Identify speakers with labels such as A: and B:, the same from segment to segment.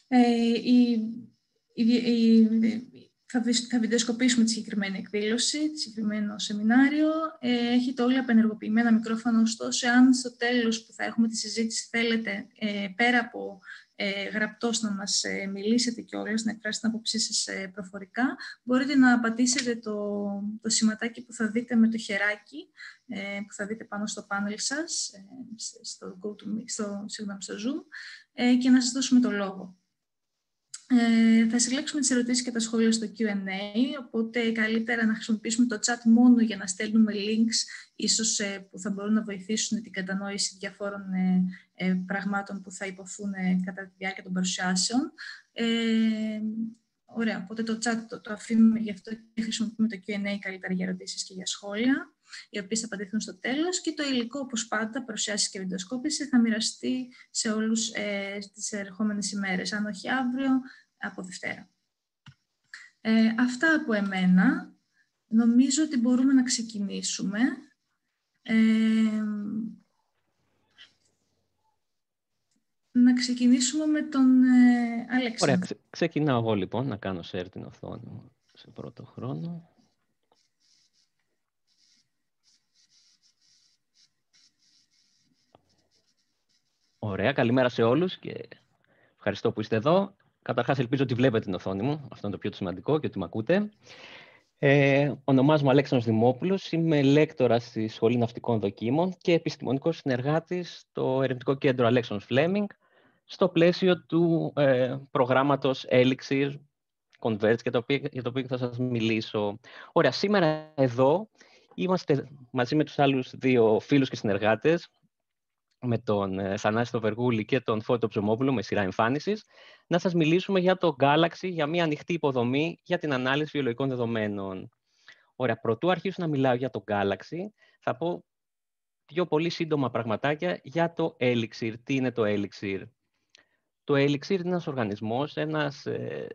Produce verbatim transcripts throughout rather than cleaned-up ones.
A: Ε, η, η, η, θα, θα βιντεοσκοπήσουμε τη συγκεκριμένη εκδήλωση, τη συγκεκριμένο σεμινάριο. Ε, έχετε όλοι απενεργοποιημένα μικρόφωνα, ωστόσο, αν στο τέλος που θα έχουμε τη συζήτηση θέλετε, ε, πέρα από ε, γραπτός να μας ε, μιλήσετε κιόλας, να εκφράσετε την άποψή σας ε, προφορικά, μπορείτε να πατήσετε το, το σηματάκι που θα δείτε με το χεράκι, ε, που θα δείτε πάνω στο πάνελ σας, ε, στο, go to me, στο, συγγνώμη, στο Zoom, ε, και να σας δώσουμε το λόγο. Ε, θα συλλέξουμε τις ερωτήσεις και τα σχόλια στο κιου εντ έι, οπότε καλύτερα να χρησιμοποιήσουμε το chat μόνο για να στέλνουμε links, ίσως ε, που θα μπορούν να βοηθήσουν την κατανόηση διαφόρων ε, ε, πραγμάτων που θα υποθούν ε, κατά τη διάρκεια των παρουσιάσεων. Ε, ωραία, οπότε το chat το, το αφήνουμε γι' αυτό και χρησιμοποιούμε το κιου εντ έι καλύτερα για ερωτήσεις και για σχόλια, οι οποίες θα απαντηθούν στο τέλος, και το υλικό, όπως πάντα, παρουσιάσεις και βιντεοσκόπηση, θα μοιραστεί σε όλους ε, τις ερχόμενες ημέρες, αν όχι αύριο, από Δευτέρα. Ε, αυτά από εμένα. Νομίζω ότι μπορούμε να ξεκινήσουμε. Ε, να ξεκινήσουμε με τον ε, Αλέξανδρο.
B: Ωραία, ξε, ξεκινάω εγώ λοιπόν να κάνω share την οθόνη μου σε πρώτο χρόνο. Ωραία, καλημέρα σε όλους και ευχαριστώ που είστε εδώ. Καταρχάς, ελπίζω ότι βλέπετε την οθόνη μου. Αυτό είναι το πιο σημαντικό και ότι με ακούτε. Ε, ονομάζομαι Αλέξανδρος Δημόπουλος. Είμαι λέκτορας στη Σχολή Ναυτικών Δοκίμων και επιστημονικός συνεργάτης στο Ερευνητικό Κέντρο Αλέξανδρος Φλέμινγκ στο πλαίσιο του ε, προγράμματος Elixir Converge, για το οποίο, για το οποίο θα σας μιλήσω. Ωραία, σήμερα εδώ είμαστε μαζί με τους άλλους δύο φίλους και συνεργάτες, με τον ε, Θανάση τον Βεργούλη και τον Φώτο Ψωμόπουλο, με σειρά εμφάνισης, να σας μιλήσουμε για το Galaxy, για μια ανοιχτή υποδομή για την ανάλυση βιολογικών δεδομένων. Ωραία, πρωτού αρχίσω να μιλάω για το Galaxy, θα πω δύο πολύ σύντομα πραγματάκια για το Elixir. Τι είναι το Elixir? Το Elixir είναι ένας οργανισμός, ένας ε,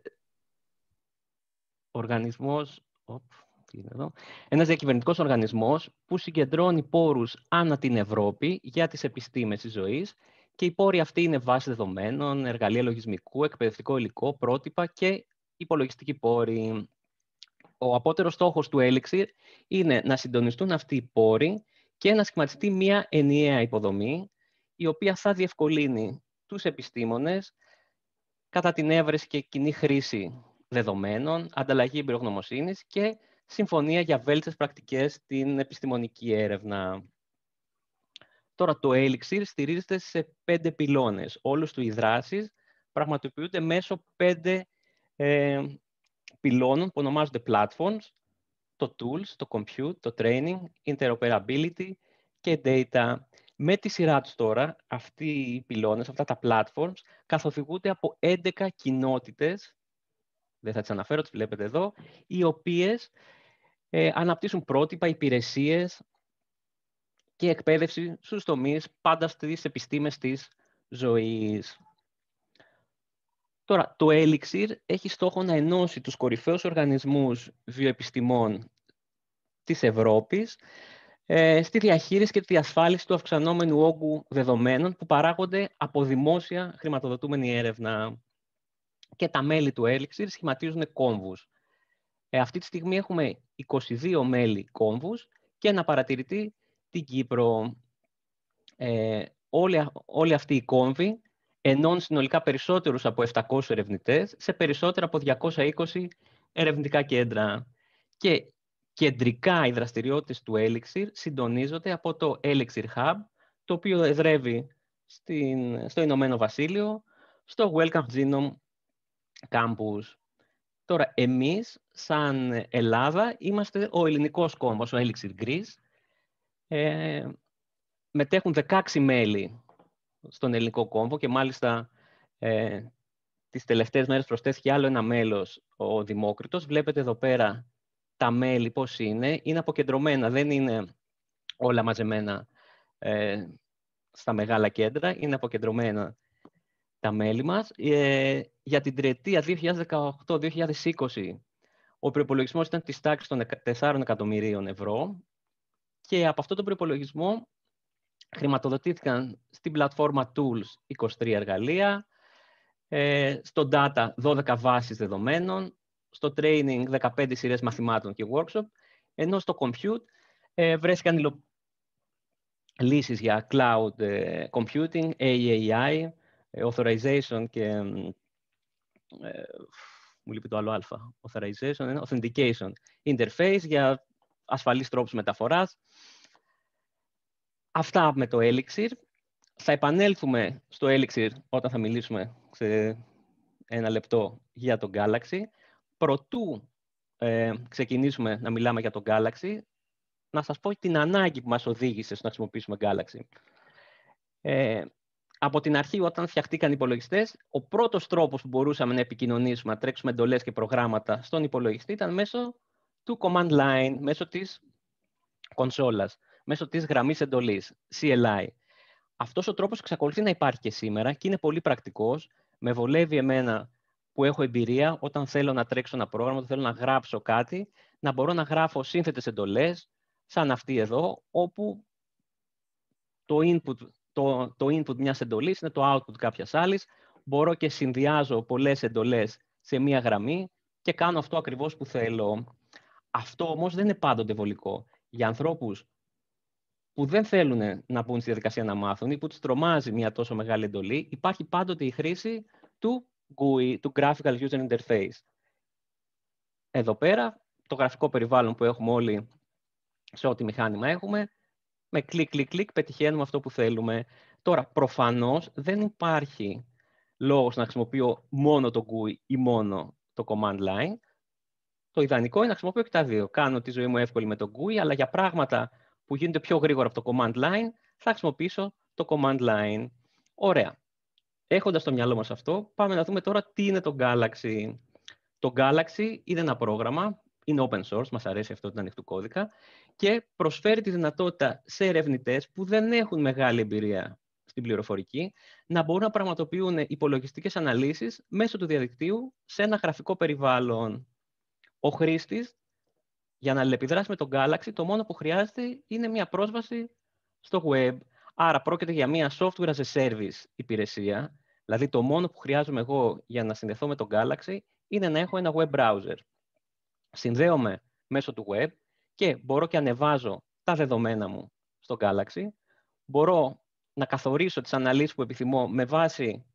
B: οργανισμός... Οπ, τι είναι εδώ. Ένας διακυβερνητικός οργανισμός που συγκεντρώνει πόρους ανά την Ευρώπη για τις επιστήμες της ζωής, και οι πόροι αυτοί είναι βάση δεδομένων, εργαλεία λογισμικού, εκπαιδευτικό υλικό, πρότυπα και υπολογιστικοί πόροι. Ο απότερος στόχος του Elixir είναι να συντονιστούν αυτοί οι πόροι και να σχηματιστεί μια ενιαία υποδομή, η οποία θα διευκολύνει τους επιστήμονες κατά την έβρεση και κοινή χρήση δεδομένων, ανταλλαγή εμπειρογνωμοσύνης και συμφωνία για βέλτιστες πρακτικές στην επιστημονική έρευνα. Τώρα, το Elixir στηρίζεται σε πέντε πυλώνες. Όλους του οι δράσεις πραγματοποιούνται μέσω πέντε ε, πυλώνων που ονομάζονται platforms: το tools, το compute, το training, interoperability και data. Με τη σειρά τους τώρα, αυτοί οι πυλώνες, αυτά τα platforms, καθοδηγούνται από έντεκα κοινότητες, δεν θα τις αναφέρω, τις βλέπετε εδώ, οι οποίες ε, αναπτύσσουν πρότυπα, υπηρεσίες και εκπαίδευση στους τομείς, πάντα στις επιστήμες της ζωής. Τώρα, το Elixir έχει στόχο να ενώσει τους κορυφαίους οργανισμούς βιοεπιστημών της Ευρώπης ε, στη διαχείριση και τη διασφάλιση του αυξανόμενου όγκου δεδομένων που παράγονται από δημόσια χρηματοδοτούμενη έρευνα. Και τα μέλη του Elixir σχηματίζουν κόμβους. Ε, αυτή τη στιγμή έχουμε είκοσι δύο μέλη κόμβους και ένα παρατηρητή την Κύπρο. Ε, όλοι, όλοι αυτοί οι κόμβοι ενώνουν συνολικά περισσότερους από επτακόσιους ερευνητές σε περισσότερα από διακόσια είκοσι ερευνητικά κέντρα. Και κεντρικά οι δραστηριότητες του Elixir συντονίζονται από το Elixir Hub, το οποίο εδρεύει στην, στο Ηνωμένο Βασίλειο, στο Wellcome Genome Campus. Τώρα, εμείς, σαν Ελλάδα, είμαστε ο ελληνικός κόμβος, ο Elixir Greece. Ε, μετέχουν δεκαέξι μέλη στον ελληνικό κόμβο και μάλιστα ε, τις τελευταίες μέρες προσθέθηκε άλλο ένα μέλος, ο Δημόκριτος. Βλέπετε εδώ πέρα τα μέλη πώς είναι. Είναι αποκεντρωμένα, δεν είναι όλα μαζεμένα ε, στα μεγάλα κέντρα. Είναι αποκεντρωμένα τα μέλη μας. Ε, για την τριετία δύο χιλιάδες δεκαοκτώ δύο χιλιάδες είκοσι ο προϋπολογισμός ήταν της τάξης των τεσσάρων εκατομμυρίων ευρώ και από αυτόν τον προϋπολογισμό χρηματοδοτήθηκαν στην πλατφόρμα Tools είκοσι τρία εργαλεία, Ε, στο data δώδεκα βάσεις δεδομένων, στο training δεκαπέντε σειρές μαθημάτων και workshop, ενώ στο compute ε, βρέθηκαν υλο... λύσεις για cloud ε, computing, έι έι άι, ε, authorization και ε, μου λείπει το άλλο α, authorization, authentication interface για ασφαλείς τρόπους μεταφοράς. Αυτά με το Elixir. Θα επανέλθουμε στο Elixir όταν θα μιλήσουμε σε ένα λεπτό για το Galaxy. Προτού ε, ξεκινήσουμε να μιλάμε για το Galaxy, να σας πω την ανάγκη που μας οδήγησε στο να χρησιμοποιήσουμε Galaxy. Ε, από την αρχή, όταν φτιαχτήκαν οι υπολογιστές, ο πρώτος τρόπος που μπορούσαμε να επικοινωνήσουμε, να τρέξουμε εντολές και προγράμματα στον υπολογιστή ήταν μέσω του command line, μέσω της κονσόλας, μέσω της γραμμής εντολής, σι ελ άι. Αυτός ο τρόπος εξακολουθεί να υπάρχει και σήμερα και είναι πολύ πρακτικός. Με βολεύει εμένα που έχω εμπειρία όταν θέλω να τρέξω ένα πρόγραμμα, όταν θέλω να γράψω κάτι, να μπορώ να γράφω σύνθετες εντολές, σαν αυτή εδώ, όπου το input, το, το input μιας εντολής είναι το output κάποιας άλλης. Μπορώ και συνδυάζω πολλές εντολές σε μία γραμμή και κάνω αυτό ακριβώς που θέλω. Αυτό όμως δεν είναι πάντοτε βολικό. Για ανθρώπους που δεν θέλουν να μπουν στη διαδικασία να μάθουν ή που τους τρομάζει μια τόσο μεγάλη εντολή, υπάρχει πάντοτε η χρήση του τζι γιου άι, του Graphical User Interface. Εδώ πέρα, το γραφικό περιβάλλον που έχουμε όλοι σε ό,τι μηχάνημα έχουμε, με κλικ, κλικ, κλικ πετυχαίνουμε αυτό που θέλουμε. Τώρα, προφανώς δεν υπάρχει λόγος να χρησιμοποιώ μόνο το τζι γιου άι ή μόνο το command line. Το ιδανικό είναι να χρησιμοποιώ και τα δύο. Κάνω τη ζωή μου εύκολη με το τζι γιου άι, αλλά για πράγματα που γίνονται πιο γρήγορα από το command line, θα χρησιμοποιήσω το command line. Ωραία. Έχοντας το μυαλό μας αυτό, πάμε να δούμε τώρα τι είναι το Galaxy. Το Galaxy είναι ένα πρόγραμμα, είναι open source, μας αρέσει αυτό το ανοιχτού κώδικα, και προσφέρει τη δυνατότητα σε ερευνητές που δεν έχουν μεγάλη εμπειρία στην πληροφορική να μπορούν να πραγματοποιούν υπολογιστικές αναλύσεις μέσω του διαδικτύου σε ένα γραφικό περιβάλλον. Ο χρήστης, για να αλληλεπιδράσει με τον Galaxy, το μόνο που χρειάζεται είναι μια πρόσβαση στο web. Άρα πρόκειται για μια software as a service υπηρεσία. Δηλαδή το μόνο που χρειάζομαι εγώ για να συνδεθώ με τον Galaxy είναι να έχω ένα web browser. Συνδέομαι μέσω του web και μπορώ και ανεβάζω τα δεδομένα μου στο Galaxy. Μπορώ να καθορίσω τις αναλύσεις που επιθυμώ με βάση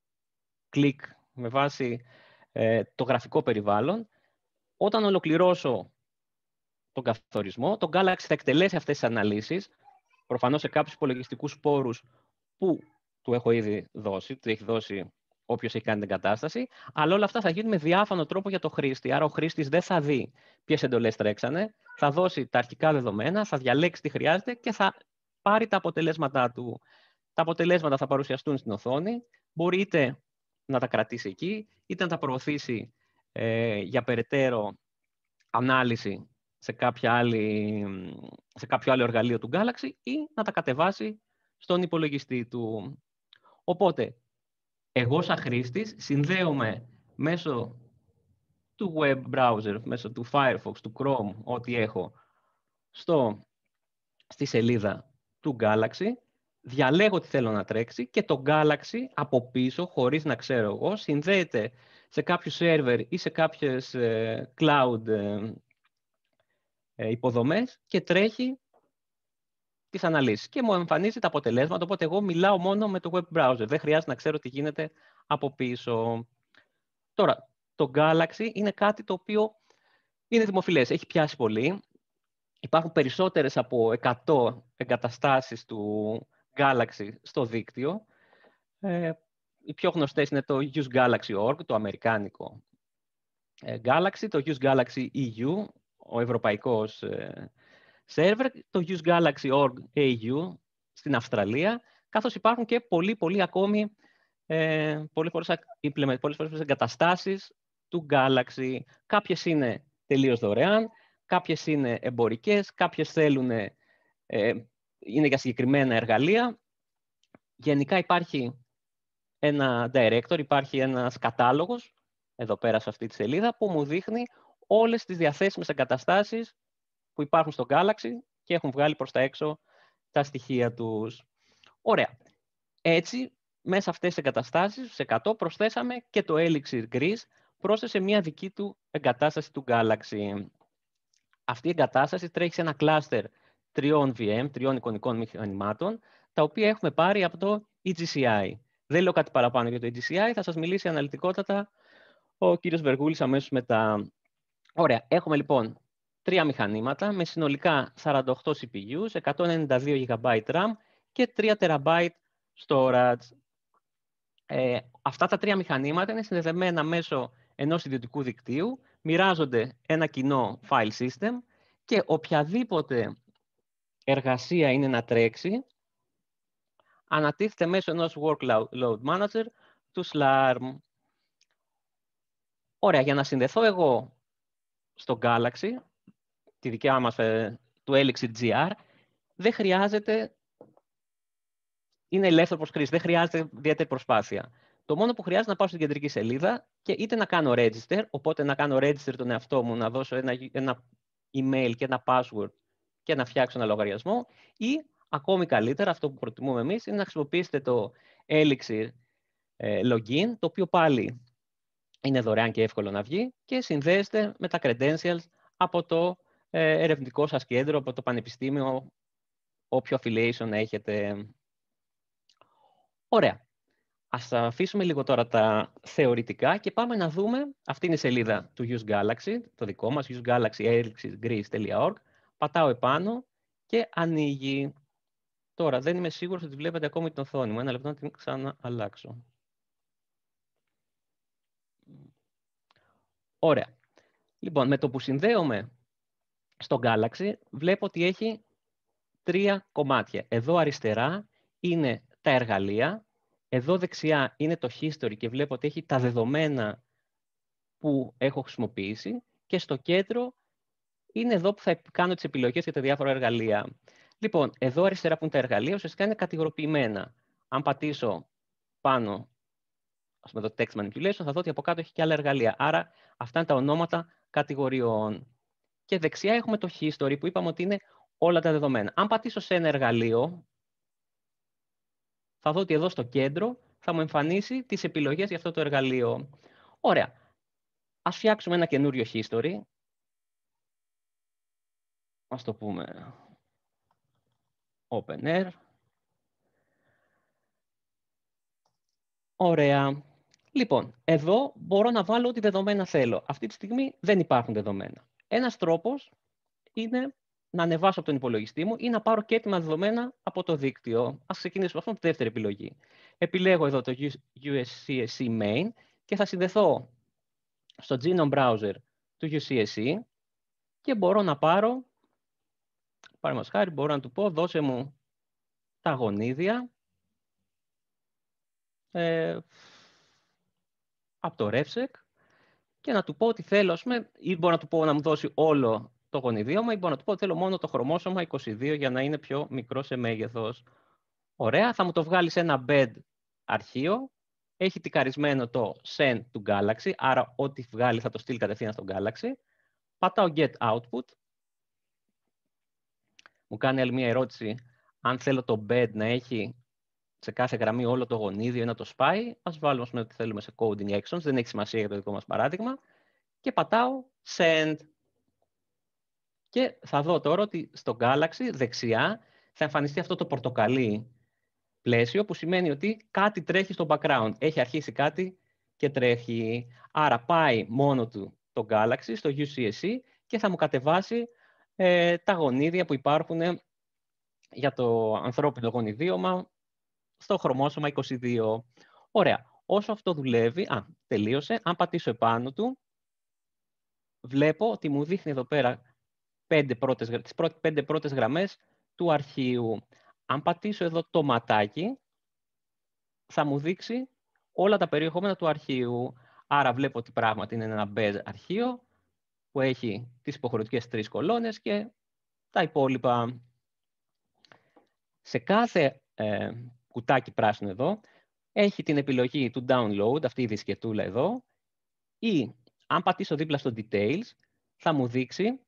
B: κλικ, με βάση ε, το γραφικό περιβάλλον. Όταν ολοκληρώσω τον καθορισμό, το Galaxy θα εκτελέσει αυτές τις αναλύσεις, προφανώς σε κάποιους υπολογιστικούς πόρους που του έχω ήδη δώσει, του έχει δώσει όποιος έχει κάνει την εγκατάσταση, αλλά όλα αυτά θα γίνουν με διάφανο τρόπο για το χρήστη. Άρα ο χρήστης δεν θα δει ποιες εντολές τρέξανε, θα δώσει τα αρχικά δεδομένα, θα διαλέξει τι χρειάζεται και θα πάρει τα αποτελέσματά του. Τα αποτελέσματα θα παρουσιαστούν στην οθόνη, μπορεί είτε να τα κρατήσει εκεί, είτε να τα προωθήσει ε, για περαιτέρω ανάλυση σε, κάποια άλλη, σε κάποιο άλλο εργαλείο του Galaxy ή να τα κατεβάσει στον υπολογιστή του. Οπότε, εγώ σαν χρήστης συνδέομαι μέσω του web browser, μέσω του Firefox, του Chrome, ό,τι έχω, στο, στη σελίδα του Galaxy, διαλέγω τι θέλω να τρέξει και το Galaxy από πίσω, χωρίς να ξέρω εγώ, συνδέεται σε κάποιο server ή σε κάποιες ε, cloud ε, ε, υποδομές και τρέχει τις αναλύσεις και μου εμφανίζει τα αποτελέσματα, οπότε εγώ μιλάω μόνο με το web browser. Δεν χρειάζεται να ξέρω τι γίνεται από πίσω. Τώρα, το Galaxy είναι κάτι το οποίο είναι δημοφιλές, έχει πιάσει πολύ. Υπάρχουν περισσότερες από εκατό εγκαταστάσεις του Galaxy στο δίκτυο. Ε, οι πιο γνωστές είναι το Use Galaxy τελεία org, το αμερικάνικο ε, Galaxy, το Use Galaxy ι γιου, ο ευρωπαϊκός ε, server, το Use Galaxy τελεία org έι γιου στην Αυστραλία, καθώς υπάρχουν και πολλοί, πολλοί ακόμη ε, πολλές φορές, πολλές φορές εγκαταστάσεις του Galaxy. Κάποιες είναι τελείως δωρεάν, κάποιες είναι εμπορικές, κάποιες θέλουν, ε, είναι για συγκεκριμένα εργαλεία. Γενικά υπάρχει ένα directory, υπάρχει ένας κατάλογος, εδώ πέρα σε αυτή τη σελίδα, που μου δείχνει όλες τις διαθέσιμες εγκαταστάσεις που υπάρχουν στο Galaxy και έχουν βγάλει προς τα έξω τα στοιχεία τους. Ωραία. Έτσι, μέσα σε αυτές τις εγκαταστάσεις, σε εκατό, προσθέσαμε και το Elixir Greece, πρόσθεσε μια δική του εγκατάσταση του Galaxy. Αυτή η εγκατάσταση τρέχει σε ένα κλάστερ τριών βι εμ, τριών εικονικών μηχανημάτων, τα οποία έχουμε πάρει από το ι τζι σι άι. Δεν λέω κάτι παραπάνω για το ι τζι σι άι, θα σας μιλήσει αναλυτικότατα ο κύριος Βεργούλης αμέσως μετά. Ωραία, έχουμε λοιπόν τρία μηχανήματα με συνολικά σαράντα οκτώ σι πι γιους, εκατόν ενενήντα δύο τζι μπι RAM και τρία τεραμπάιτ storage. Ε, αυτά τα τρία μηχανήματα είναι συνδεδεμένα μέσω ενός ιδιωτικού δικτύου, μοιράζονται ένα κοινό file system και οποιαδήποτε εργασία είναι να τρέξει, ανατίθεται μέσω ενός workload manager του Slarm. Ωραία, για να συνδεθώ εγώ στο Galaxy, τη δικιά μας, του Elixir τζι αρ, δεν χρειάζεται, είναι ελεύθερο προς χρήση, δεν χρειάζεται ιδιαίτερη προσπάθεια. Το μόνο που χρειάζεται να πάω στην κεντρική σελίδα και είτε να κάνω register, οπότε να κάνω register τον εαυτό μου, να δώσω ένα, ένα email και ένα password και να φτιάξω ένα λογαριασμό, ή ακόμη καλύτερα, αυτό που προτιμούμε εμείς, είναι να χρησιμοποιήσετε το Elixir ε, login, το οποίο πάλι είναι δωρεάν και εύκολο να βγει και συνδέεστε με τα credentials από το ε, ερευνητικό σας κέντρο, από το πανεπιστήμιο, όποιο affiliation έχετε. Ωραία. Ας αφήσουμε λίγο τώρα τα θεωρητικά και πάμε να δούμε, αυτή είναι η σελίδα του Use Galaxy, το δικό μας, use galaxy elixir greece dot org. Πατάω επάνω και ανοίγει. Τώρα δεν είμαι σίγουρος ότι βλέπετε ακόμη την οθόνη μου. Ένα λεπτό να την ξανααλλάξω. Ωραία. Λοιπόν, με το που συνδέομαι στο Galaxy, βλέπω ότι έχει τρία κομμάτια. Εδώ αριστερά είναι τα εργαλεία. Εδώ δεξιά είναι το history και βλέπω ότι έχει τα δεδομένα που έχω χρησιμοποιήσει. Και στο κέντρο είναι εδώ που θα κάνω τις επιλογές για τα διάφορα εργαλεία. Λοιπόν, εδώ αριστερά που είναι τα εργαλεία, ουσιαστικά είναι κατηγοροποιημένα. Αν πατήσω πάνω, ας πούμε, το text manipulation, θα δω ότι από κάτω έχει και άλλα εργαλεία. Άρα, αυτά είναι τα ονόματα κατηγοριών. Και δεξιά έχουμε το history που είπαμε ότι είναι όλα τα δεδομένα. Αν πατήσω σε ένα εργαλείο, θα δω ότι εδώ στο κέντρο θα μου εμφανίσει τις επιλογές για αυτό το εργαλείο. Ωραία. Ας φτιάξουμε ένα καινούριο history. Ας το πούμε Open Air. Ωραία. Λοιπόν, εδώ μπορώ να βάλω ό,τι δεδομένα θέλω. Αυτή τη στιγμή δεν υπάρχουν δεδομένα. Ένας τρόπος είναι να ανεβάσω από τον υπολογιστή μου ή να πάρω και έτοιμα δεδομένα από το δίκτυο. Ας ξεκινήσουμε αυτό με τη δεύτερη επιλογή. Επιλέγω εδώ το γιου ες σι ες σι main και θα συνδεθώ στο Genome Browser του γιου σι ες σι και μπορώ να πάρω, παραδείγματος χάρη, μπορώ να του πω, δώσε μου τα γονίδια ε, από το RefSec και να του πω ότι θέλω, ας πούμε, ή μπορώ να του πω να μου δώσει όλο το γονιδίωμα ή μπορώ να του πω ότι θέλω μόνο το χρωμόσωμα είκοσι δύο για να είναι πιο μικρό σε μέγεθος. Ωραία, θα μου το βγάλει σε ένα bed αρχείο. Έχει τικαρισμένο το send του Galaxy, άρα ό,τι βγάλει θα το στείλει κατευθείαν στο Galaxy. Πατάω get output. Μου κάνει άλλη μια ερώτηση, αν θέλω το bed να έχει σε κάθε γραμμή όλο το γονίδιο ή να το σπάει. Ας βάλουμε ας πούμε, ότι θέλουμε σε coding actions, δεν έχει σημασία για το δικό μας παράδειγμα. Και πατάω send. Και θα δω τώρα ότι στο Galaxy δεξιά θα εμφανιστεί αυτό το πορτοκαλί πλαίσιο που σημαίνει ότι κάτι τρέχει στο background. Έχει αρχίσει κάτι και τρέχει. Άρα πάει μόνο του το Galaxy στο γιου σι ες σι και θα μου κατεβάσει ε, τα γονίδια που υπάρχουν για το ανθρώπινο γονιδίωμα στο χρωμόσωμα είκοσι δύο. Ωραία. Όσο αυτό δουλεύει, α, τελείωσε. Αν πατήσω επάνω του, βλέπω ότι μου δείχνει εδώ πέρα πέντε πρώτες, τις πρώτες, πέντε πρώτες γραμμές του αρχείου. Αν πατήσω εδώ το ματάκι, θα μου δείξει όλα τα περιεχόμενα του αρχείου. Άρα βλέπω ότι πράγματι είναι ένα beige αρχείο που έχει τις υποχρεωτικές τρεις κολόνες και τα υπόλοιπα. Σε κάθε ε, κουτάκι πράσινο εδώ έχει την επιλογή του download, αυτή η δισκετούλα εδώ, ή αν πατήσω δίπλα στο details θα μου δείξει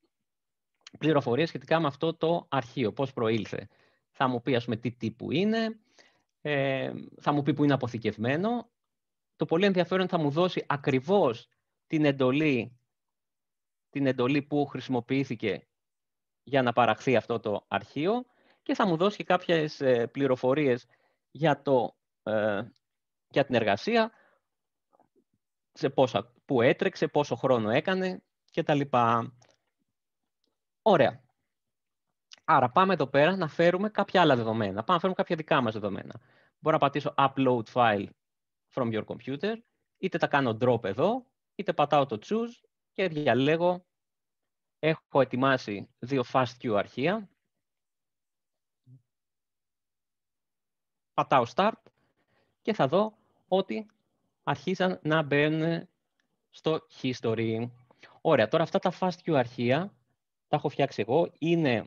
B: πληροφορίες σχετικά με αυτό το αρχείο, πώς προήλθε. Θα μου πει, ας πούμε, τι τύπου είναι, Ε, θα μου πει που είναι αποθηκευμένο. Το πολύ ενδιαφέρον θα μου δώσει ακριβώς την εντολή, την εντολή που χρησιμοποιήθηκε για να παραχθεί αυτό το αρχείο και θα μου δώσει και κάποιες ε, πληροφορίες για, το, ε, για την εργασία, σε πόσα, που έτρεξε, πόσο χρόνο έκανε κτλ. Ωραία. Άρα πάμε εδώ πέρα να φέρουμε κάποια άλλα δεδομένα. Πάμε να φέρουμε κάποια δικά μας δεδομένα. Μπορώ να πατήσω Upload File from your computer, είτε τα κάνω drop εδώ, είτε πατάω το Choose και διαλέγω. Έχω ετοιμάσει δύο FastQ αρχεία. Πατάω Start και θα δω ότι αρχίσαν να μπαίνουν στο History. Ωραία, τώρα αυτά τα FastQ αρχεία τα έχω φτιάξει εγώ. Είναι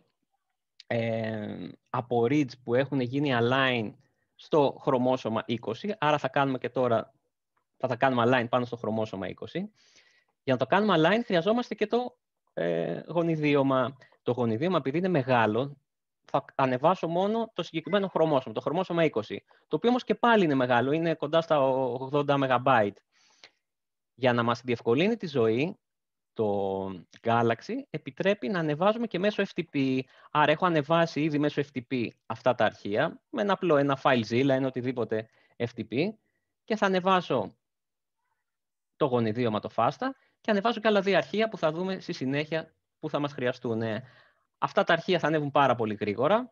B: ε, από reads που έχουν γίνει align στο χρωμόσωμα είκοσι. Άρα θα κάνουμε και τώρα, θα τα κάνουμε align πάνω στο χρωμόσωμα είκοσι. Για να το κάνουμε align χρειαζόμαστε και το ε, γονιδίωμα. Το γονιδίωμα, επειδή είναι μεγάλο, θα ανεβάσω μόνο το συγκεκριμένο χρωμόσωμα, το χρωμόσωμα είκοσι. Το οποίο όμως και πάλι είναι μεγάλο, είναι κοντά στα ογδόντα μεγαμπάιτ. Για να μας διευκολύνει τη ζωή, το Galaxy επιτρέπει να ανεβάζουμε και μέσω εφ τι πι. Άρα έχω ανεβάσει ήδη μέσω εφ τι πι αυτά τα αρχεία, με ένα απλό ένα FileZilla, ένα οτιδήποτε εφ τι πι, και θα ανεβάσω το γονιδίωμα, το FASTA, και ανεβάζω και άλλα δύο αρχεία που θα δούμε στη συνέχεια που θα μας χρειαστούν. Αυτά τα αρχεία θα ανέβουν πάρα πολύ γρήγορα.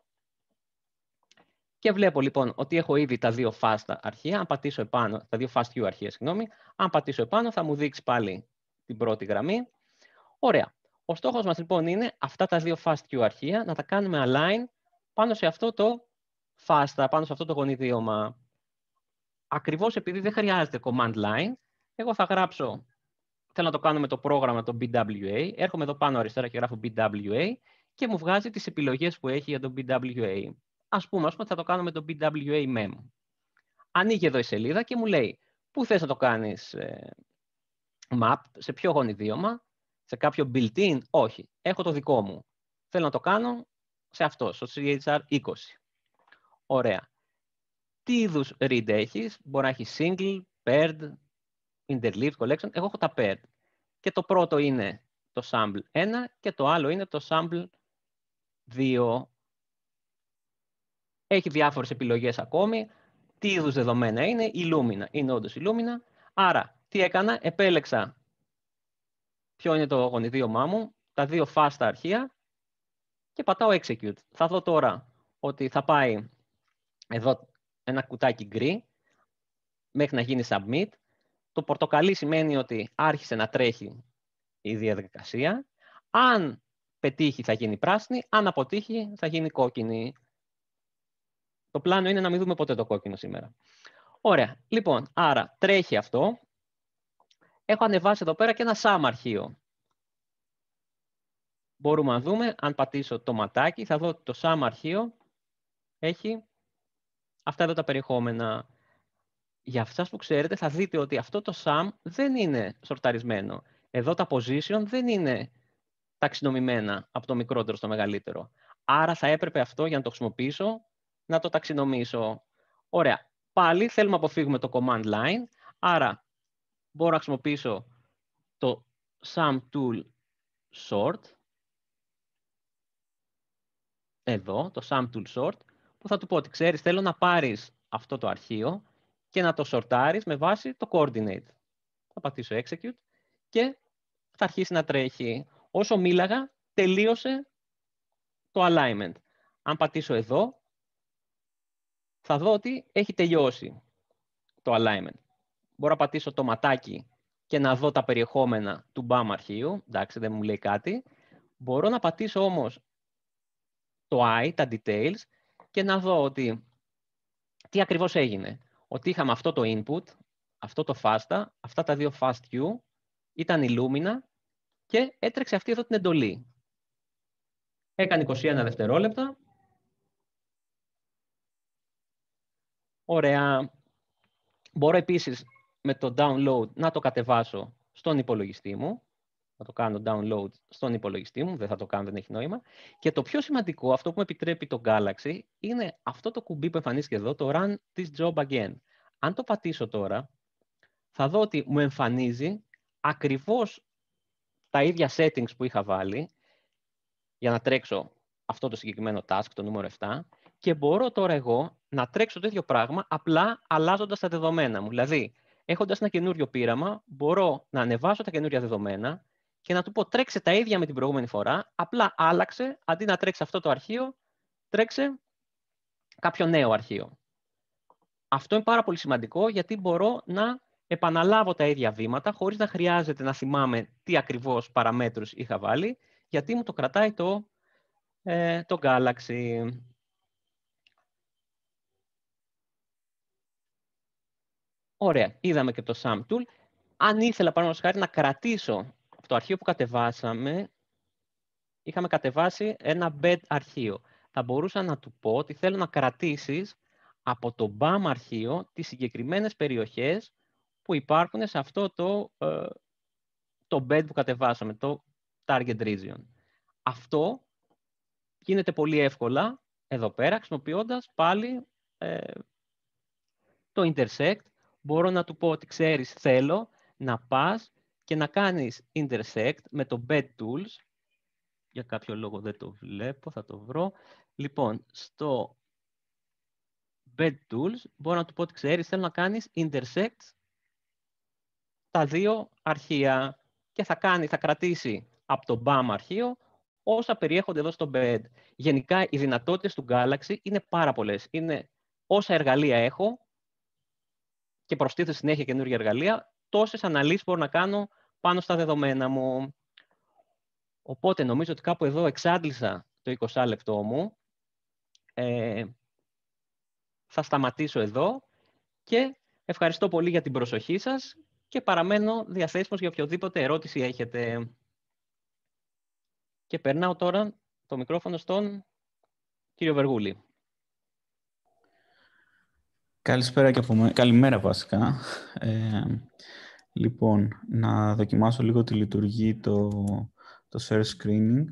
B: Και βλέπω λοιπόν ότι έχω ήδη τα δύο FASTA αρχεία. Αν πατήσω επάνω, τα δύο FastQ αρχεία, συγγνώμη. Αν πατήσω επάνω, θα μου δείξει πάλι την πρώτη γραμμή. Ωραία. Ο στόχος μας λοιπόν είναι αυτά τα δύο FastQ αρχεία να τα κάνουμε align πάνω σε αυτό το FASTA, πάνω σε αυτό το γονιδίωμα. Ακριβώς επειδή δεν χρειάζεται command line, εγώ θα γράψω, θέλω να το κάνω με το πρόγραμμα το μπι ντάμπλιου έι, έρχομαι εδώ πάνω αριστερά και γράφω μπι ντάμπλιου έι και μου βγάζει τις επιλογές που έχει για το μπι ντάμπλιου έι. Ας πούμε, ας πούμε θα το κάνω με το μπι ντάμπλιου έι mem. Ανοίγει εδώ η σελίδα και μου λέει πού θες να το κάνεις ε, map, σε ποιο γονιδίωμα, σε κάποιο built-in, όχι. Έχω το δικό μου. Θέλω να το κάνω σε αυτό, στο σι έιτς αρ είκοσι. Ωραία. Τι είδους read έχεις? Μπορεί να έχει single, paired, interleaved, collection. Εγώ έχω τα paired. Και το πρώτο είναι το sample ένα και το άλλο είναι το sample δύο. Έχει διάφορες επιλογές ακόμη. Τι είδους δεδομένα είναι? Illumina. Είναι όντως Illumina. Άρα, τι έκανα? Επέλεξα ποιο είναι το γονιδίωμά μου, τα δύο FASTA αρχεία και πατάω Execute. Θα δω τώρα ότι θα πάει εδώ ένα κουτάκι γκρι μέχρι να γίνει Submit. Το πορτοκαλί σημαίνει ότι άρχισε να τρέχει η διαδικασία. Αν πετύχει θα γίνει πράσινη, αν αποτύχει θα γίνει κόκκινη. Το πλάνο είναι να μην δούμε ποτέ το κόκκινο σήμερα. Ωραία. Λοιπόν, άρα τρέχει αυτό. Έχω ανεβάσει εδώ πέρα και ένα SAM αρχείο. Μπορούμε να δούμε, αν πατήσω το ματάκι, θα δω ότι το SAM αρχείο έχει αυτά εδώ τα περιεχόμενα. Για αυτάς που ξέρετε, θα δείτε ότι αυτό το SAM δεν είναι σορταρισμένο. Εδώ τα position δεν είναι ταξινομημένα από το μικρότερο στο μεγαλύτερο. Άρα θα έπρεπε αυτό, για να το χρησιμοποιήσω, να το ταξινομήσω. Ωραία. Πάλι θέλουμε να αποφύγουμε το command line. Άρα μπορώ να χρησιμοποιήσω το SAM tool sort. Εδώ, το SAM tool sort, που θα του πω ότι ξέρεις, θέλω να πάρεις αυτό το αρχείο και να το σορτάρεις με βάση το coordinate. Θα πατήσω execute και θα αρχίσει να τρέχει. Όσο μίλαγα, τελείωσε το alignment. Αν πατήσω εδώ, θα δω ότι έχει τελειώσει το alignment. Μπορώ να πατήσω το ματάκι και να δω τα περιεχόμενα του μπαμ αρχείου. Εντάξει, δεν μου λέει κάτι. Μπορώ να πατήσω όμως το I, τα details, και να δω ότι τι ακριβώς έγινε. Ότι είχαμε αυτό το input, αυτό το FASTA, αυτά τα δύο FastQ, ήταν Illumina και έτρεξε αυτή εδώ την εντολή. Έκανε είκοσι ένα δευτερόλεπτα. Ωραία. Μπορώ επίσης με το download να το κατεβάσω στον υπολογιστή μου. να το κάνω download στον υπολογιστή μου, δεν θα το κάνω, δεν έχει νόημα. Και το πιο σημαντικό, αυτό που μου επιτρέπει το Galaxy, είναι αυτό το κουμπί που εμφανίστηκε εδώ, το Run this job again. Αν το πατήσω τώρα, θα δω ότι μου εμφανίζει ακριβώς τα ίδια settings που είχα βάλει για να τρέξω αυτό το συγκεκριμένο task, το νούμερο επτά, και μπορώ τώρα εγώ να τρέξω το ίδιο πράγμα, απλά αλλάζοντας τα δεδομένα μου. Δηλαδή, έχοντας ένα καινούριο πείραμα, μπορώ να ανεβάσω τα καινούρια δεδομένα και να του πω τρέξε τα ίδια με την προηγούμενη φορά, απλά άλλαξε, αντί να τρέξει αυτό το αρχείο, τρέξε κάποιο νέο αρχείο. Αυτό είναι πάρα πολύ σημαντικό, γιατί μπορώ να επαναλάβω τα ίδια βήματα, χωρίς να χρειάζεται να θυμάμαι τι ακριβώς παραμέτρους είχα βάλει, γιατί μου το κρατάει το, ε, το Galaxy. Ωραία, είδαμε και το Sum Tool. Αν ήθελα, παραδείγματος χάρη, να κρατήσω το αρχείο που κατεβάσαμε, είχαμε κατεβάσει ένα bed αρχείο. Θα μπορούσα να του πω ότι θέλω να κρατήσεις από το μπαμ αρχείο τις συγκεκριμένες περιοχές που υπάρχουν σε αυτό το, ε, το bed που κατεβάσαμε, το target region. Αυτό γίνεται πολύ εύκολα εδώ πέρα, χρησιμοποιώντας πάλι ε, το intersect. Μπορώ να του πω ότι ξέρεις, θέλω να πας και να κάνεις intersect με το bed tools. Για κάποιο λόγο δεν το βλέπω, θα το βρω. Λοιπόν, στο bed tools μπορώ να του πω ότι ξέρεις, θέλω να κάνεις intersect τα δύο αρχεία και θα, κάνει, θα κρατήσει από το μπαμ αρχείο όσα περιέχονται εδώ στο bed. Γενικά, οι δυνατότητες του Galaxy είναι πάρα πολλές. Είναι όσα εργαλεία έχω και προστίθεται συνέχεια καινούργια εργαλεία, τόσες αναλύσεις μπορώ να κάνω πάνω στα δεδομένα μου. Οπότε, νομίζω ότι κάπου εδώ εξάντλησα το είκοσι λεπτό μου. Ε, θα σταματήσω εδώ και ευχαριστώ πολύ για την προσοχή σας και παραμένω διαθέσιμος για οποιοδήποτε ερώτηση έχετε. Και περνάω τώρα το μικρόφωνο στον κύριο Βεργούλη.
C: Καλησπέρα και από μένα. Καλημέρα βασικά. Ε, λοιπόν, να δοκιμάσω λίγο τη λειτουργεί το, το share screening.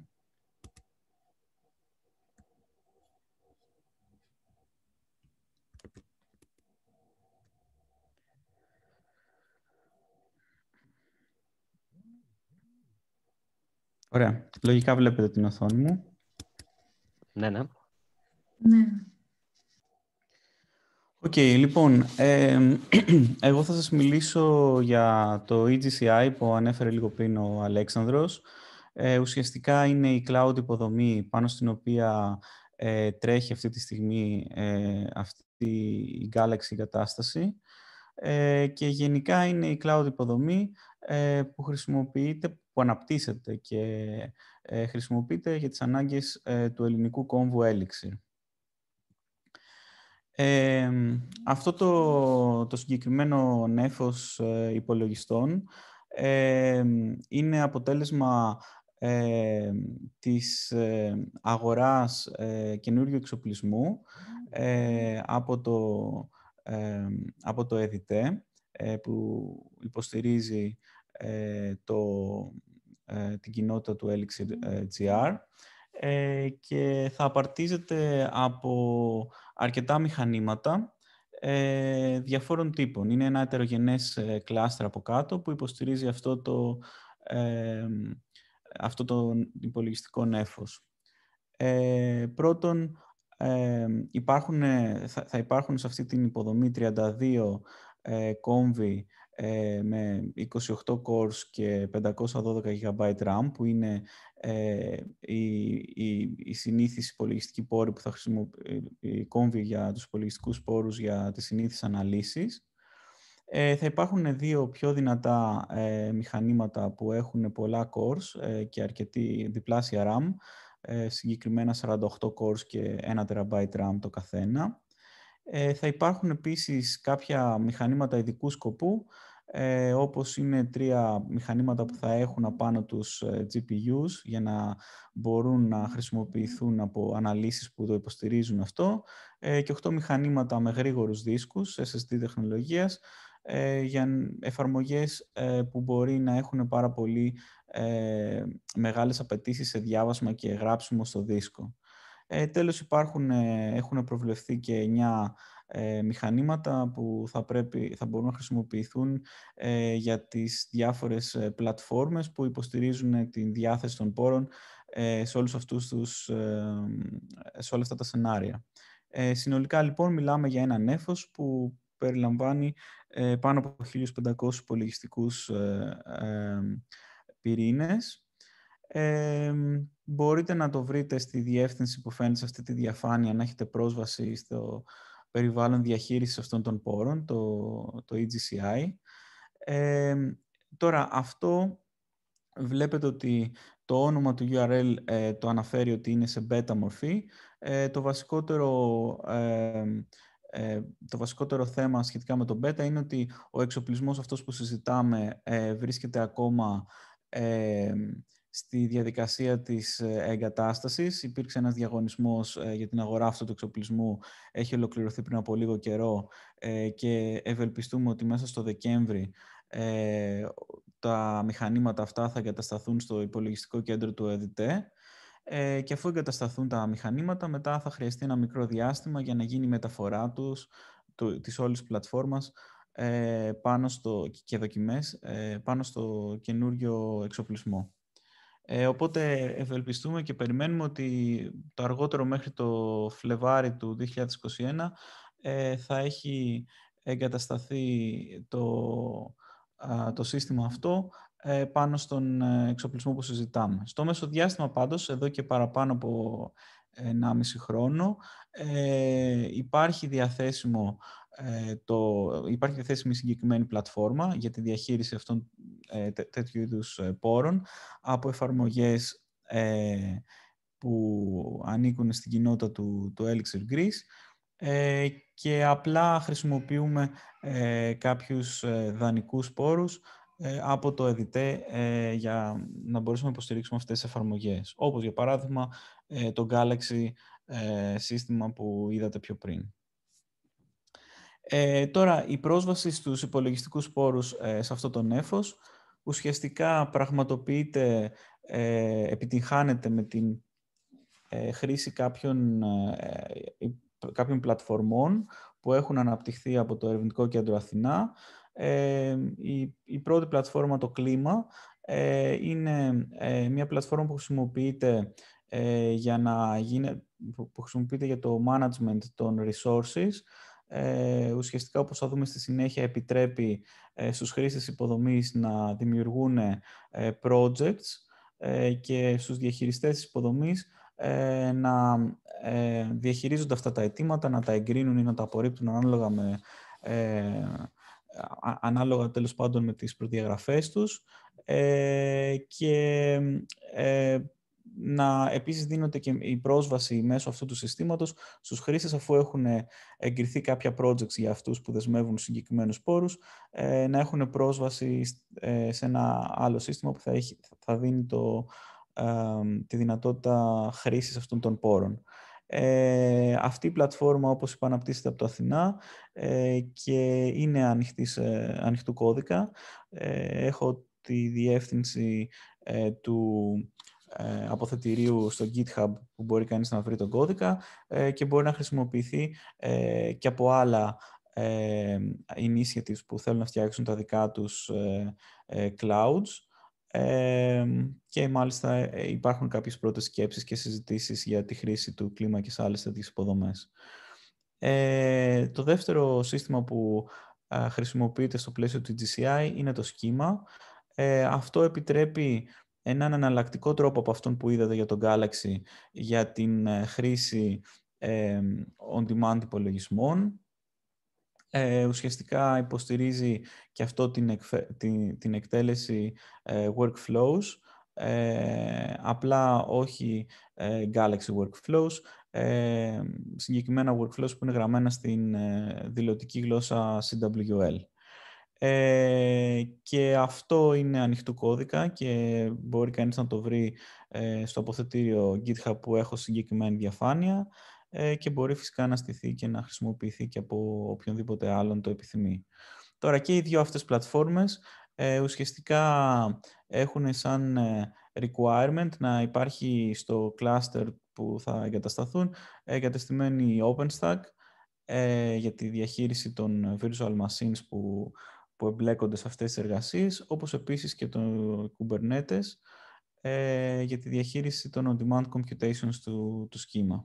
C: Ωραία. Λογικά βλέπετε την οθόνη μου.
B: Ναι, ναι.
A: Ναι.
C: Οκ, okay, λοιπόν, ε, εγώ θα σας μιλήσω για το ι τζι σι άι που ανέφερε λίγο πριν ο Αλέξανδρος. Ε, ουσιαστικά είναι η cloud υποδομή πάνω στην οποία ε, τρέχει αυτή τη στιγμή ε, αυτή η Galaxy κατάσταση ε, και γενικά είναι η cloud υποδομή ε, που χρησιμοποιείται, που αναπτύσσεται και ε, χρησιμοποιείται για τις ανάγκες ε, του ελληνικού κόμβου Elixir. Ε, αυτό το, το συγκεκριμένο νέφος ε, υπολογιστών ε, είναι αποτέλεσμα ε, της ε, αγοράς ε, καινούριου εξοπλισμού ε, από το, ε, από το ΕΔΙΤΕ ε, που υποστηρίζει ε, το, ε, την κοινότητα του Elixir ε, τζι αρ ε, και θα απαρτίζεται από αρκετά μηχανήματα ε, διαφόρων τύπων. Είναι ένα ετερογενές ε, κλάστρα από κάτω που υποστηρίζει αυτό το, ε, αυτό το υπολογιστικό νέφος. Ε, πρώτον, ε, υπάρχουν, θα, θα υπάρχουν σε αυτή την υποδομή τριάντα δύο ε, κόμβοι ε, με είκοσι οκτώ cores και πεντακόσια δώδεκα τζι μπι RAM, που είναι ε, η, η, η συνήθις υπολογιστική πόρη που θα χρησιμοποιεί η κόμβη για τους υπολογιστικούς πόρους για τις συνήθεις αναλύσεις. Ε, θα υπάρχουν δύο πιο δυνατά ε, μηχανήματα που έχουν πολλά cores ε, και αρκετή διπλάσια RAM, ε, συγκεκριμένα σαράντα οκτώ cores και ένα τεραμπάιτ RAM το καθένα. Ε, θα υπάρχουν επίσης κάποια μηχανήματα ειδικού σκοπού, ε, όπως είναι τρία μηχανήματα που θα έχουν απάνω τους ε, τζι πι γιους για να μπορούν να χρησιμοποιηθούν από αναλύσεις που το υποστηρίζουν αυτό, ε, και οκτώ μηχανήματα με γρήγορους δίσκους ες ες ντι τεχνολογίας, ε, για εφαρμογές ε, που μπορεί να έχουν πάρα πολύ ε, μεγάλες απαιτήσεις σε διάβασμα και γράψιμο στο δίσκο. Ε, τέλος, υπάρχουν, ε, έχουν προβλεφθεί και εννιά ε, μηχανήματα που θα, πρέπει, θα μπορούν να χρησιμοποιηθούν ε, για τις διάφορες ε, πλατφόρμες που υποστηρίζουν την διάθεση των πόρων ε, σε, όλους αυτούς τους, ε, σε όλα αυτά τα σενάρια. Ε, συνολικά, λοιπόν, μιλάμε για ένα νέφος που περιλαμβάνει ε, πάνω από χίλιους πεντακόσιους υπολογιστικούς ε, ε, πυρήνες. Ε, μπορείτε να το βρείτε στη διεύθυνση που φαίνεται σε αυτή τη διαφάνεια, να έχετε πρόσβαση στο περιβάλλον διαχείρισης αυτών των πόρων, το, το ι τζι σι άι. Ε, τώρα, αυτό βλέπετε ότι το όνομα του γιου αρ ελ ε, το αναφέρει ότι είναι σε beta μορφή. Ε, το, βασικότερο, ε, ε, το βασικότερο θέμα σχετικά με το beta είναι ότι ο εξοπλισμός αυτός που συζητάμε ε, βρίσκεται ακόμα ε, στη διαδικασία της εγκατάστασης. Υπήρξε ένας διαγωνισμός ε, για την αγορά αυτού του εξοπλισμού. Έχει ολοκληρωθεί πριν από λίγο καιρό ε, και ευελπιστούμε ότι μέσα στο Δεκέμβρη ε, τα μηχανήματα αυτά θα εγκατασταθούν στο υπολογιστικό κέντρο του ΕΔΙΤΕ ε, και αφού εγκατασταθούν τα μηχανήματα, μετά θα χρειαστεί ένα μικρό διάστημα για να γίνει η μεταφορά τους, το, της όλης πλατφόρμας ε, πάνω στο, και δοκιμές ε, πάνω στο καινούριο εξοπλισμό. Ε, οπότε ευελπιστούμε και περιμένουμε ότι το αργότερο μέχρι το Φλεβάρι του δύο χιλιάδες είκοσι ένα ε, θα έχει εγκατασταθεί το, α, το σύστημα αυτό ε, πάνω στον εξοπλισμό που συζητάμε. Στο μεσοδιάστημα πάντως, εδώ και παραπάνω από ενάμιση χρόνο, ε, υπάρχει διαθέσιμο ε, το, υπάρχει διαθέσιμη συγκεκριμένη πλατφόρμα για τη διαχείριση αυτών ε, τέ, τέτοιου είδους πόρων από εφαρμογές ε, που ανήκουν στην κοινότητα του, του Elixir Greece ε, και απλά χρησιμοποιούμε ε, κάποιους ε, δανεικούς πόρους ε, από το ΕΔΙΤΕ ε, για να μπορέσουμε να υποστηρίξουμε αυτές τις εφαρμογές. Όπως για παράδειγμα ε, το Galaxy ε, σύστημα που είδατε πιο πριν. Ε, τώρα, η πρόσβαση στους υπολογιστικούς πόρους ε, σε αυτό το νέφος ουσιαστικά πραγματοποιείται, ε, επιτυγχάνεται με την ε, χρήση κάποιων, ε, κάποιων πλατφορμών που έχουν αναπτυχθεί από το Ερευνητικό Κέντρο Αθηνά. Ε, η, η πρώτη πλατφόρμα, το Κλίμα, ε, είναι ε, μια πλατφόρμα που χρησιμοποιείται ε, για να γίνει, που χρησιμοποιείται για το management των resources. Ε, ουσιαστικά, όπως θα δούμε στη συνέχεια, επιτρέπει ε, στους χρήστες υποδομής να δημιουργούν ε, projects ε, και στους διαχειριστές της υποδομής ε, να ε, διαχειρίζονται αυτά τα αιτήματα, να τα εγκρίνουν ή να τα απορρίπτουν ανάλογα με, ε, ανάλογα τέλος πάντων με τις προδιαγραφές τους ε, και ε, να επίσης δίνονται και η πρόσβαση μέσω αυτού του συστήματος στους χρήστες, αφού έχουν εγκριθεί κάποια projects για αυτούς που δεσμεύουν συγκεκριμένους πόρους, ε, να έχουν πρόσβαση ε, σε ένα άλλο σύστημα που θα, έχει, θα δίνει το, ε, τη δυνατότητα χρήσης αυτών των πόρων. Ε, αυτή η πλατφόρμα, όπως είπα, αναπτύσσεται από το Αθηνά ε, και είναι ανοιχτής, ε, ανοιχτού κώδικα. Ε, έχω τη διεύθυνση ε, του ε, αποθετηρίου στο GitHub που μπορεί κανείς να βρει τον κώδικα ε, και μπορεί να χρησιμοποιηθεί ε, και από άλλα ε, initiatives που θέλουν να φτιάξουν τα δικά τους ε, ε, clouds. Ε, και μάλιστα υπάρχουν κάποιες πρώτες σκέψεις και συζητήσεις για τη χρήση του κλίμα και σε άλλες τέτοιες υποδομές. Ε, το δεύτερο σύστημα που α, χρησιμοποιείται στο πλαίσιο του τζι σι άι είναι το σχήμα. Ε, αυτό επιτρέπει έναν εναλλακτικό τρόπο από αυτόν που είδατε για τον Galaxy για την ε, χρήση ε, on-demand υπολογισμών. Ε, ουσιαστικά υποστηρίζει και αυτό την, εκφε... την, την εκτέλεση ε, workflows, ε, απλά όχι ε, Galaxy workflows, ε, συγκεκριμένα workflows που είναι γραμμένα στην ε, δηλωτική γλώσσα σι ντάμπλιου ελ. Ε, και αυτό είναι ανοιχτού κώδικα και μπορεί κανείς να το βρει ε, στο αποθετήριο GitHub που έχω συγκεκριμένη διαφάνεια και μπορεί φυσικά να στηθεί και να χρησιμοποιηθεί και από οποιονδήποτε άλλον το επιθυμεί. Τώρα και οι δύο αυτές πλατφόρμες ε, ουσιαστικά έχουν σαν ε, requirement να υπάρχει στο cluster που θα εγκατασταθούν εγκατεστημένη OpenStack ε, για τη διαχείριση των virtual machines που, που εμπλέκονται σε αυτές τις εργασίες, όπως επίσης και το Kubernetes ε, για τη διαχείριση των on-demand computations του, του σχήμα.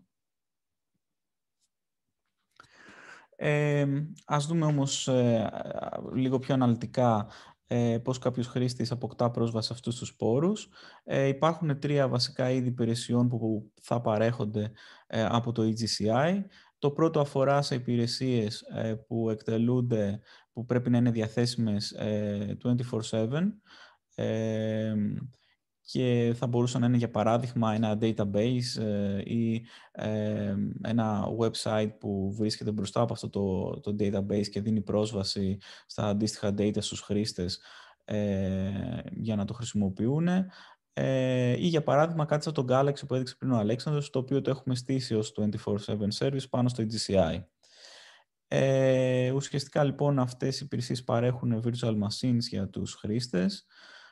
C: Ε, ας δούμε όμως ε, λίγο πιο αναλυτικά ε, πώς κάποιος χρήστης αποκτά πρόσβαση σε αυτούς τους πόρους. Ε, υπάρχουν τρία βασικά είδη υπηρεσιών που, που θα παρέχονται ε, από το ι τζι σι άι. Το πρώτο αφορά σε υπηρεσίες ε, που εκτελούνται, που πρέπει να είναι διαθέσιμες ε, twenty-four seven. Ε, και θα μπορούσαν να είναι για παράδειγμα ένα database ε, ή ε, ένα website που βρίσκεται μπροστά από αυτό το, το database και δίνει πρόσβαση στα αντίστοιχα data στους χρήστες ε, για να το χρησιμοποιούν. Ε, ή για παράδειγμα κάτι σαν το Galaxy που έδειξε πριν ο Αλέξανδρος, το οποίο το έχουμε στήσει ως twenty-four seven service πάνω στο ι τζι σι άι. Ε, ουσιαστικά λοιπόν αυτές οι υπηρεσίες παρέχουν virtual machines για τους χρήστες.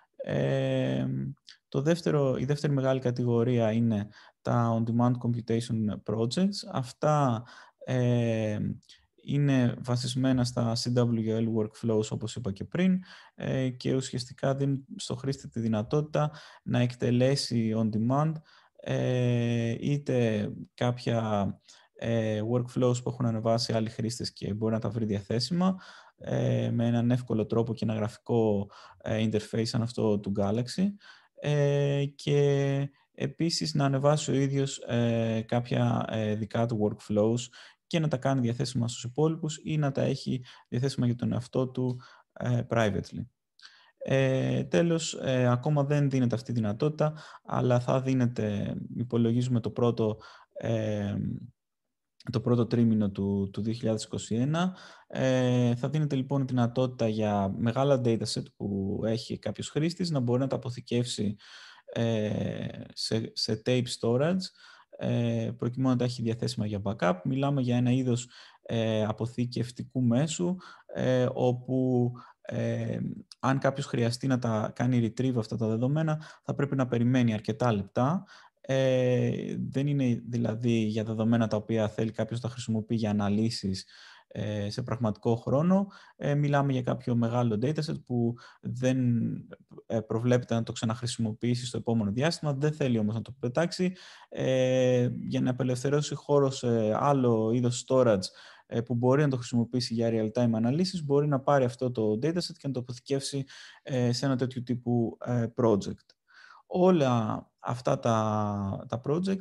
C: Ε, το δεύτερο, η δεύτερη μεγάλη κατηγορία είναι τα on-demand computation projects. Αυτά ε, είναι βασισμένα στα σι ντάμπλιου ελ workflows, όπως είπα και πριν, ε, και ουσιαστικά δίνουν στο χρήστη τη δυνατότητα να εκτελέσει on-demand ε, είτε κάποια ε, workflows που έχουν ανεβάσει άλλοι χρήστες και μπορεί να τα βρει διαθέσιμα ε, με έναν εύκολο τρόπο και ένα γραφικό ε, interface σαν αυτό του Galaxy ε, και επίσης να ανεβάσει ο ίδιος ε, κάποια ε, δικά του workflows και να τα κάνει διαθέσιμα στους υπόλοιπους ή να τα έχει διαθέσιμα για τον εαυτό του ε, privately. Ε, τέλος, ε, ακόμα δεν δίνεται αυτή η δυνατότητα, αλλά θα δίνεται, υπολογίζουμε το πρώτο ε, το πρώτο τρίμηνο του, του δύο χιλιάδες είκοσι ένα. Ε, θα δίνεται λοιπόν η δυνατότητα για μεγάλα dataset που έχει κάποιος χρήστης να μπορεί να τα αποθηκεύσει ε, σε, σε tape storage ε, προκειμένου να τα έχει διαθέσιμα για backup. Μιλάμε για ένα είδος ε, αποθηκευτικού μέσου ε, όπου ε, αν κάποιος χρειαστεί να τα κάνει retrieve αυτά τα δεδομένα θα πρέπει να περιμένει αρκετά λεπτά. Ε, δεν είναι δηλαδή για δεδομένα τα οποία θέλει κάποιος να τα χρησιμοποιεί για αναλύσεις ε, σε πραγματικό χρόνο. Ε, μιλάμε για κάποιο μεγάλο dataset που δεν ε, προβλέπεται να το ξαναχρησιμοποιήσει στο επόμενο διάστημα, δεν θέλει όμως να το πετάξει ε, για να απελευθερώσει χώρο σε άλλο είδος storage ε, που μπορεί να το χρησιμοποιήσει για real-time αναλύσεις, μπορεί να πάρει αυτό το dataset και να το αποθηκεύσει ε, σε ένα τέτοιο τύπου ε, project. Όλα αυτά τα, τα project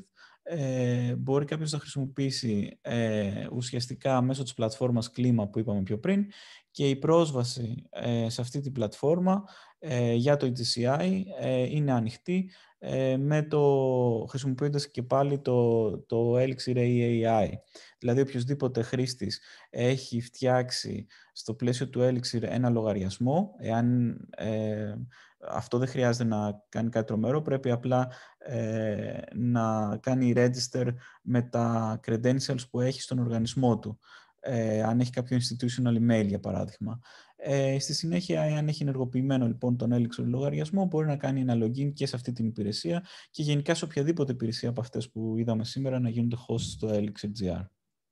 C: ε, μπορεί κάποιος να χρησιμοποιήσει ε, ουσιαστικά μέσω της πλατφόρμας κλίμα που είπαμε πιο πριν και η πρόσβαση ε, σε αυτή την πλατφόρμα ε, για το ι τζι σι άι ε, είναι ανοιχτή ε, με το, χρησιμοποιώντας και πάλι το, το Elixir έι άι. Δηλαδή οποιοσδήποτε χρήστης έχει φτιάξει στο πλαίσιο του Elixir ένα λογαριασμό, εάν ε, αυτό δεν χρειάζεται να κάνει κάτι τρομερό, πρέπει απλά ε, να κάνει register με τα credentials που έχει στον οργανισμό του. Ε, αν έχει κάποιο institutional email, για παράδειγμα. Ε, στη συνέχεια, αν έχει ενεργοποιημένο λοιπόν τον Elixir λογαριασμό, μπορεί να κάνει ένα login και σε αυτή την υπηρεσία και γενικά σε οποιαδήποτε υπηρεσία από αυτές που είδαμε σήμερα να γίνονται host στο Elixir τζι αρ.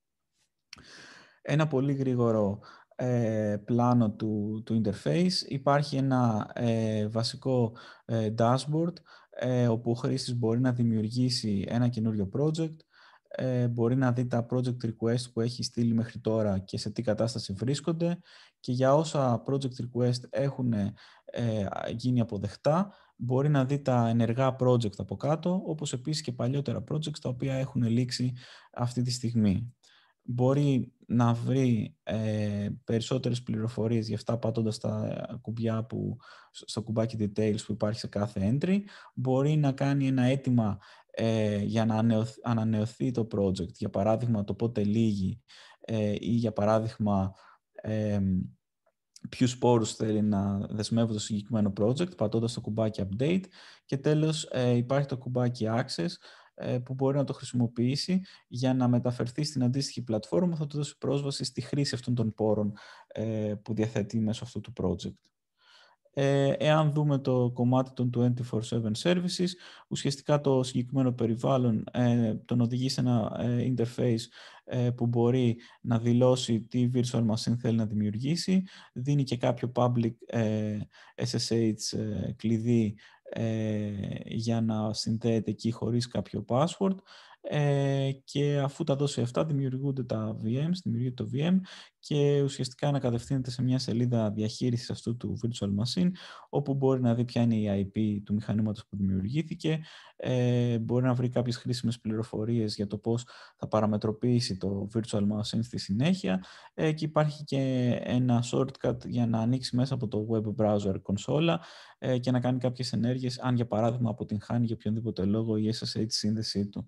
C: Ένα πολύ γρήγορο ε, πλάνο του, του interface. Υπάρχει ένα ε, βασικό ε, dashboard ε, όπου ο χρήστης μπορεί να δημιουργήσει ένα καινούριο project, ε, μπορεί να δει τα project request που έχει στείλει μέχρι τώρα και σε τι κατάσταση βρίσκονται και για όσα project request έχουν ε, γίνει αποδεκτά μπορεί να δει τα ενεργά project από κάτω, όπως επίσης και παλιότερα projects τα οποία έχουν λήξει αυτή τη στιγμή. Μπορεί να βρει ε, περισσότερες πληροφορίες για αυτά πατώντας τα κουμπιά που, στο κουμπάκι details που υπάρχει σε κάθε entry. Μπορεί να κάνει ένα αίτημα ε, για να ανανεωθεί, ανανεωθεί το project, για παράδειγμα το πότε λύγει ε, ή για παράδειγμα ε, ποιους πόρους θέλει να δεσμεύει το συγκεκριμένο project, πατώντας το κουμπάκι update. Και τέλος ε, υπάρχει το κουμπάκι access, που μπορεί να το χρησιμοποιήσει για να μεταφερθεί στην αντίστοιχη πλατφόρμα, θα του δώσει πρόσβαση στη χρήση αυτών των πόρων που διαθέτει μέσω αυτού του project. Εάν δούμε το κομμάτι των είκοσι τέσσερα επτά services, ουσιαστικά το συγκεκριμένο περιβάλλον ε, τον οδηγεί σε ένα ε, interface ε, που μπορεί να δηλώσει τι virtual machine θέλει να δημιουργήσει, δίνει και κάποιο public ε, ες ες έιτς ε, κλειδί ε, για να συνδέεται εκεί χωρίς κάποιο password, ε, και αφού τα δώσει αυτά δημιουργούνται τα βι εμς, δημιουργείται το βι εμ και ουσιαστικά ανακατευθύνεται σε μια σελίδα διαχείρισης αυτού του virtual machine, όπου μπορεί να δει ποια είναι η άι πι του μηχανήματος που δημιουργήθηκε, ε, μπορεί να βρει κάποιες χρήσιμες πληροφορίες για το πώς θα παραμετροποιήσει το virtual machine στη συνέχεια, ε, και υπάρχει και ένα shortcut για να ανοίξει μέσα από το web browser κονσόλα ε, και να κάνει κάποιες ενέργειες, αν για παράδειγμα αποτυγχάνει για οποιονδήποτε λόγο η ες ες έιτς σύνδεσή του.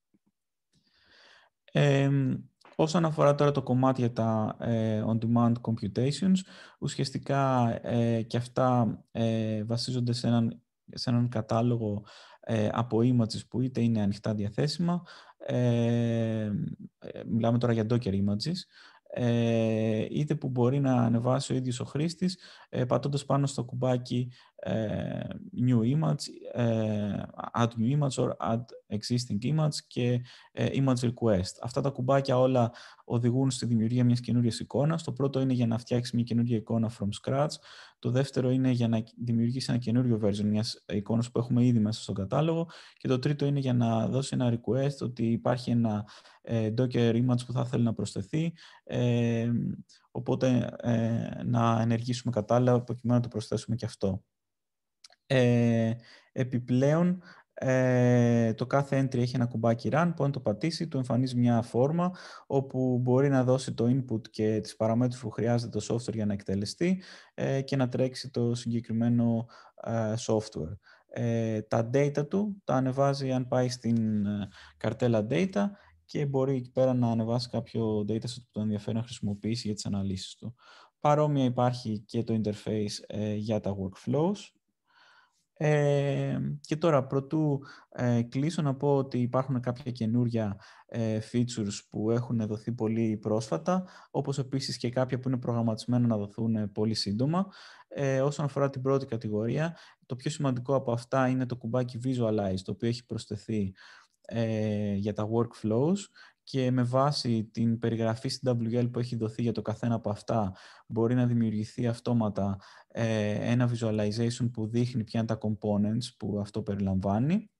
C: Ε, όσον αφορά τώρα το κομμάτι για τα ε, on-demand computations, ουσιαστικά ε, και αυτά ε, βασίζονται σε έναν, σε έναν κατάλογο ε, από images που είτε είναι ανοιχτά διαθέσιμα, ε, μιλάμε τώρα για Docker images, ε, είτε που μπορεί να ανεβάσει ο ίδιος ο χρήστης ε, πατώντας πάνω στο κουμπάκι ε, New Image, ε, Add New Image or Add Existing Image και ε, Image Request. Αυτά τα κουμπάκια όλα οδηγούν στη δημιουργία μιας καινούριας εικόνας. Το πρώτο είναι για να φτιάξει μια καινούργια εικόνα from scratch. Το δεύτερο είναι για να δημιουργήσει ένα καινούριο version μιας εικόνας που έχουμε ήδη μέσα στον κατάλογο. Και το τρίτο είναι για να δώσει ένα request ότι υπάρχει ένα ε, Docker image που θα θέλει να προσθεθεί. Ε, οπότε ε, να ενεργήσουμε κατάλληλα προκειμένου να το προσθέσουμε και αυτό. Ε, επιπλέον, ε, το κάθε entry έχει ένα κουμπάκι run που αν το πατήσει του εμφανίζει μια φόρμα όπου μπορεί να δώσει το input και τις παραμέτρους που χρειάζεται το software για να εκτελεστεί ε, και να τρέξει το συγκεκριμένο ε, software. Ε, τα data του τα ανεβάζει αν πάει στην ε, καρτέλα data και μπορεί εκεί πέρα να ανεβάσει κάποιο dataset που τον ενδιαφέρει να χρησιμοποιήσει για τις αναλύσεις του. Παρόμοια υπάρχει και το interface ε, για τα workflows. Ε, και τώρα, πρωτού ε, κλείσω να πω ότι υπάρχουν κάποια καινούρια ε, features που έχουν δοθεί πολύ πρόσφατα, όπως επίσης και κάποια που είναι προγραμματισμένα να δοθούν πολύ σύντομα. Ε, όσον αφορά την πρώτη κατηγορία, το πιο σημαντικό από αυτά είναι το κουμπάκι Visualize, το οποίο έχει προσθεθεί ε, για τα workflows και με βάση την περιγραφή στην ντάμπλιου ελ που έχει δοθεί για το καθένα από αυτά μπορεί να δημιουργηθεί αυτόματα ε, ένα visualization που δείχνει ποια είναι τα components που αυτό περιλαμβάνει.